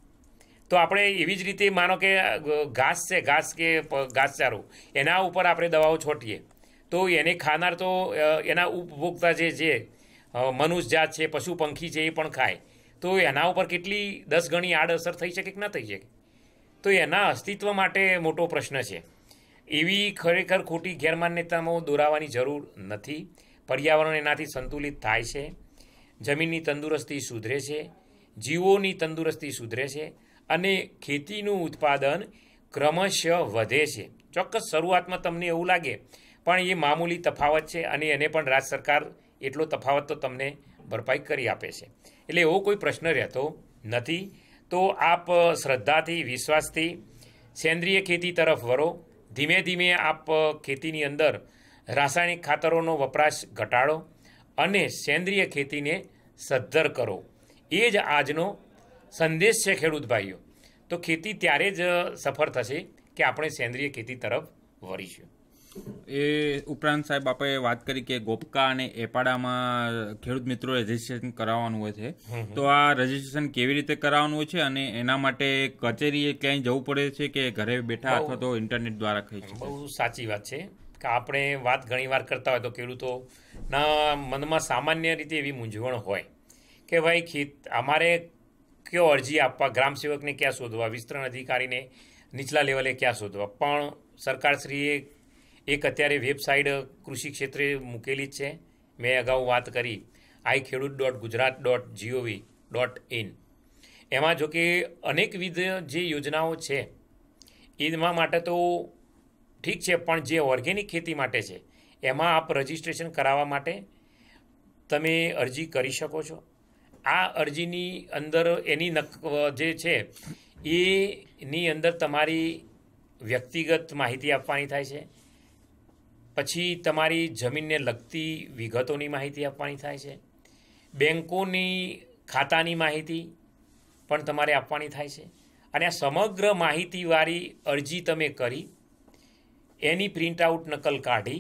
તો આપણે એવી જ રીતે માનો કે ઘાસ છે, ઘાસ કે ઘાસચારો એના ઉપર આપણે દવાઓ છોટીએ તો એને ખાનાર તો એના ઉપભોક્તા જે છે મનુષ્ય જાત છે, પશુ પંખી છે એ પણ ખાય, તો એના ઉપર કેટલી દસ ગણી આડઅસર થઈ શકે કે ના થઈ શકે. તો એના અસ્તિત્વ માટે મોટો પ્રશ્ન છે. એવી ખરેખર ખોટી ગેરમાન્યતામાં દોરાવાની જરૂર નથી. પર્યાવરણ એનાથી સંતુલિત થાય છે, જમીનની તંદુરસ્તી સુધરે છે, જીવોની તંદુરસ્તી સુધરે છે અને ખેતીનું ઉત્પાદન ક્રમશઃ વધે છે. ચોક્કસ શરૂઆતમાં તમને એવું લાગે પણ એ મામૂલી તફાવત છે અને એને પણ રાજ્ય સરકાર એટલો તફાવત તો તમને ભરપાઈ કરી આપે છે. એટલે એવો કોઈ પ્રશ્ન રહેતો નથી. તો આપ શ્રદ્ધાથી વિશ્વાસથી સેન્દ્રિય ખેતી તરફ વળો. ધીમે ધીમે આપ ખેતીની અંદર રાસાયણિક ખાતરોનો વપરાશ ઘટાડો અને સેન્દ્રિય ખેતીને સદ્ધર કરો. એ જ આજનો સંદેશ છે ખેડૂત ભાઈઓ. તો ખેતી ત્યારે જ સફળ થશે કે આપણે સેન્દ્રિય ખેતી તરફ વળીશું. એ ઉપરાંત સાહેબ આપણે વાત કરી કે ગોપકા અને એપાડામાં ખેડૂત મિત્રોએ રજીસ્ટ્રેશન કરાવવાનું હોય છે, તો આ રજીસ્ટ્રેશન કેવી રીતે કરાવવાનું હોય છે અને એના માટે કચેરીએ ક્યાંય જવું પડે છે કે ઘરે બેઠા અથવા તો ઇન્ટરનેટ દ્વારા થઈ છે? બહુ સાચી વાત છે કે આપણે વાત ઘણી વાર કરતા હોય તો ખેડૂતોના મનમાં સામાન્ય રીતે એવી મૂંઝવણ હોય કે ભાઈ ખેત અમારે કયો અરજી આપવા, ગ્રામ સેવકને ક્યાં શોધવા, વિસ્તરણ અધિકારીને નીચલા લેવલે ક્યાં શોધવા. પણ સરકારશ્રીએ એક અત્યારે વેબસાઇટ કૃષિ ક્ષેત્રે મૂકેલી જ છે, મેં અગાઉ વાત કરી I Khedut dot Gujarat dot G O V dot in. એમાં જો કે અનેકવિધ જે યોજનાઓ છે એમાં માટે તો ઠીક છે, પણ જે ઓર્ગેનિક ખેતી માટે છે એમાં આપ રજિસ્ટ્રેશન કરાવવા માટે તમે અરજી કરી શકો છો. આ અરજીની અંદર એની નક જે છે એની અંદર તમારી વ્યક્તિગત માહિતી આપવાની થાય છે, પછી તમારી જમીનને લગતી વિગતોની માહિતી આપવાની થાય છે, બેંકોની ખાતાની માહિતી પણ તમારે આપવાની થાય છે. અને આ સમગ્ર માહિતીવાળી અરજી તમે કરી એની પ્રિન્ટઆઉટ નકલ કાઢી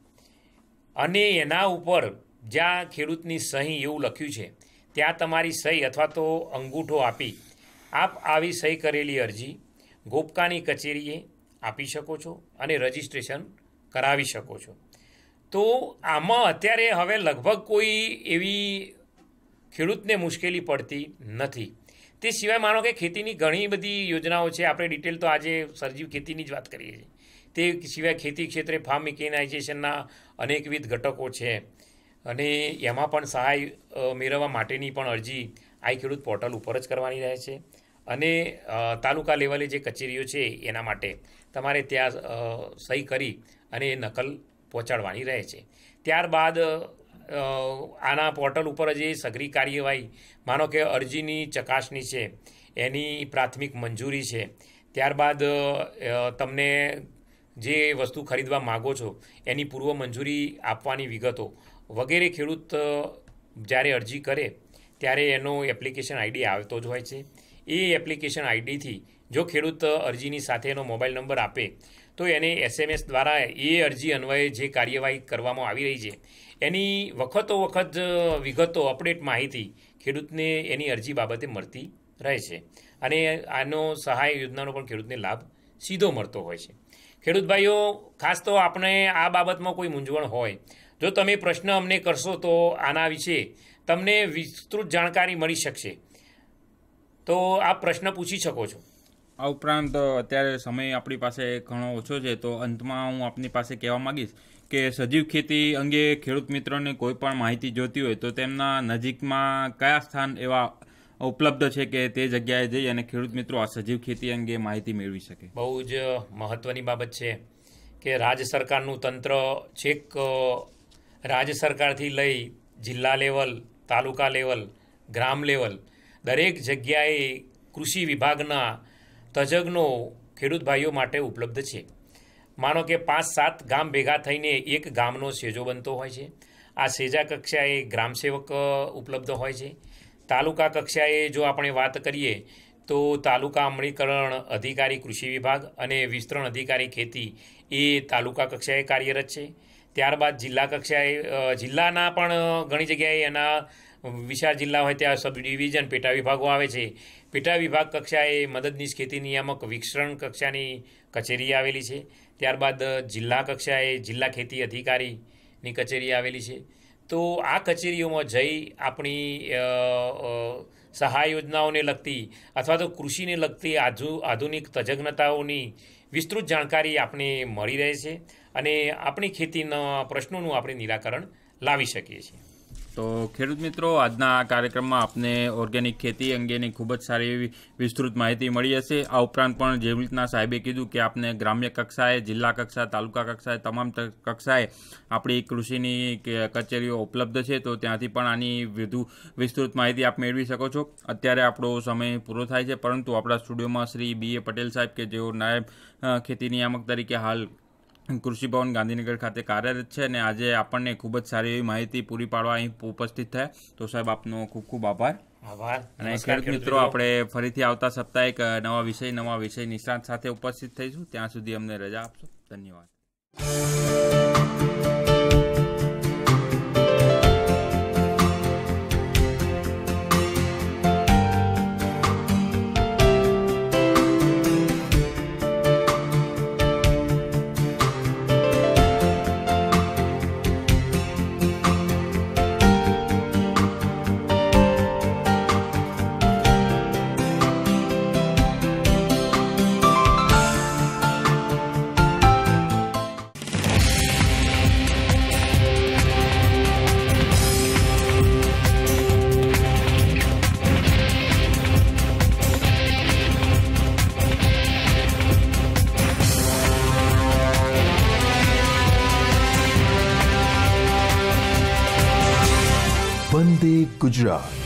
અને એના ઉપર જ્યાં ખેડૂતની સહી એવું લખ્યું છે ત્યાં તમારી સહી અથવા તો અંગૂઠો આપી આપ આવી સહી કરેલી અરજી ગોપકાની કચેરીએ આપી શકો છો અને રજિસ્ટ્રેશન કરાવી શકો છો. તો આમાં અત્યારે હવે લગભગ કોઈ એવી ખેડૂતને મુશ્કેલી પડતી નથી. તે સિવાય માનો કે ખેતીની ઘણી બધી યોજનાઓ છે. આપણે ડિટેલ તો આજે સજીવ ખેતીની જ વાત કરીએ છીએ. તે સિવાય ખેતી ક્ષેત્રે ફાર્મ મિકેનાઇઝેશનના અનેકવિધ ઘટકો છે અને એમાં પણ સહાય મેળવવા માટેની પણ અરજી આઈ ખેડૂત પોર્ટલ ઉપર જ કરવાની રહે છે. અને તાલુકા લેવલે જે કચેરીઓ છે એના માટે તમારે ત્યાં સહી કરી અને એ નકલ પહોંચાડવાની રહે છે. ત્યારબાદ આના પોર્ટલ ઉપર જ એ સઘરી કાર્યવાહી, માનો કે અરજીની ચકાસણી છે, એની પ્રાથમિક મંજૂરી છે, ત્યારબાદ તમને જે વસ્તુ ખરીદવા માગો છો એની પૂર્વ મંજૂરી આપવાની વિગતો વગેરે ખેડૂત જ્યારે અરજી કરે ત્યારે એનો એપ્લિકેશન આઈડી આવતો જ હોય છે. એ એપ્લિકેશન આઈડીથી જો ખેડૂત અરજીની સાથે એનો મોબાઈલ નંબર આપે તો એને એસએમએસ દ્વારા એ અરજી અન્વયે જે કાર્યવાહી કરવામાં આવી રહી છે એની વખતો વખત વિગતો અપડેટ માહિતી ખેડૂતને એની અરજી બાબતે મળતી રહે છે અને આનો સહાય યોજનાનો પણ ખેડૂતને લાભ સીધો મળતો હોય છે. ખેડૂત ભાઈઓ, ખાસ તો આપણે આ બાબતમાં કોઈ મૂંઝવણ હોય, જો તમે પ્રશ્ન અમને કરશો તો આના વિશે તમને વિસ્તૃત જાણકારી મળી શકશે, તો આપ પ્રશ્ન પૂછી શકો છો. આ ઉપરાંત અત્યારે સમય આપણી પાસે ઘણો ઓછો છે, તો અંતમાં હું આપની પાસે કહેવા માગીશ કે સજીવ ખેતી અંગે ખેડૂત મિત્રોને કોઈ પણ માહિતી જોતી હોય તો તેમના નજીકમાં કયા સ્થાન એવા ઉપલબ્ધ છે કે તે જગ્યાએ જઈ અને ખેડૂત મિત્રો આ સજીવ ખેતી અંગે માહિતી મેળવી શકે? બહુ જ મહત્ત્વની બાબત છે કે રાજ્ય સરકારનું તંત્ર છેક રાજ્ય સરકારથી લઈ જિલ્લા લેવલ, તાલુકા લેવલ, ગ્રામ લેવલ દરેક જગ્યાએ કૃષિ વિભાગના તજજ્ઞો ખેડૂત ભાઈઓ માટે ઉપલબ્ધ છે. માનો કે પાંચ સાત ગામ ભેગા થઈને એક ગામનો સેજો બનતો હોય છે. આ સેજા કક્ષાએ ગ્રામસેવક ઉપલબ્ધ હોય છે. તાલુકા કક્ષાએ જો આપણે વાત કરીએ તો તાલુકા અમલીકરણ અધિકારી કૃષિ વિભાગ અને વિસ્તરણ અધિકારી ખેતી એ તાલુકા કક્ષાએ કાર્યરત છે. ત્યારબાદ જિલ્લા કક્ષાએ જિલ્લાના પણ ઘણી જગ્યાએ એના વિશાળ જિલ્લા હોય ત્યાં સબ ડિવિઝન પેટા વિભાગો આવે છે. પેટા વિભાગ કક્ષાએ મદદનીશ ખેતી નિયામક વિસ્તરણ કક્ષાની કચેરી આવેલી છે. ત્યારબાદ જિલ્લા કક્ષાએ જિલ્લા ખેતી અધિકારીની કચેરી આવેલી છે. તો આ કચેરીઓમાં જઈ આપણી સહાય યોજનાઓને લગતી અથવા તો કૃષિને લગતી આજુ આધુનિક તજજ્ઞતાઓની વિસ્તૃત જાણકારી આપણે મળી રહે છે અને આપણી ખેતીના પ્રશ્નોનું આપણે નિરાકરણ લાવી શકીએ છીએ. તો ખેડૂત મિત્રો, આજના આ કાર્યક્રમમાં આપને ઓર્ગેનિક ખેતી અંગેની ખૂબ જ સારી એવી વિસ્તૃત માહિતી મળી હશે. આ ઉપરાંત પણ જેવી રીતના સાહેબે કીધું કે આપને ગ્રામ્ય કક્ષાએ, જિલ્લા કક્ષા, તાલુકા કક્ષાએ, તમામ કક્ષાએ આપણી કૃષિની કચેરીઓ ઉપલબ્ધ છે, તો ત્યાંથી પણ આની વધુ વિસ્તૃત માહિતી આપ મેળવી શકો છો. અત્યારે આપણો સમય પૂરો થાય છે, પરંતુ આપણા સ્ટુડિયોમાં શ્રી બી એ પટેલ સાહેબ કે જેઓ નાયબ ખેતી નિયામક તરીકે હાલ કૃષિ ભવન ગાંધીનગર ખાતે કાર્યરત છે અને આજે આપણને ખૂબ જ સારી એવી માહિતી પૂરી પાડવા અહીં ઉપસ્થિત થયા. તો સાહેબ, આપનો ખૂબ ખૂબ આભાર. આભાર. અને ખેડૂત મિત્રો, આપણે ફરીથી આવતા સપ્તાહે એક નવા વિષય નવા વિષય નિષ્ણાત સાથે ઉપસ્થિત થઈશું. ત્યાં સુધી અમને રજા આપશો. ધન્યવાદ. એટીએમ ગુજરાત।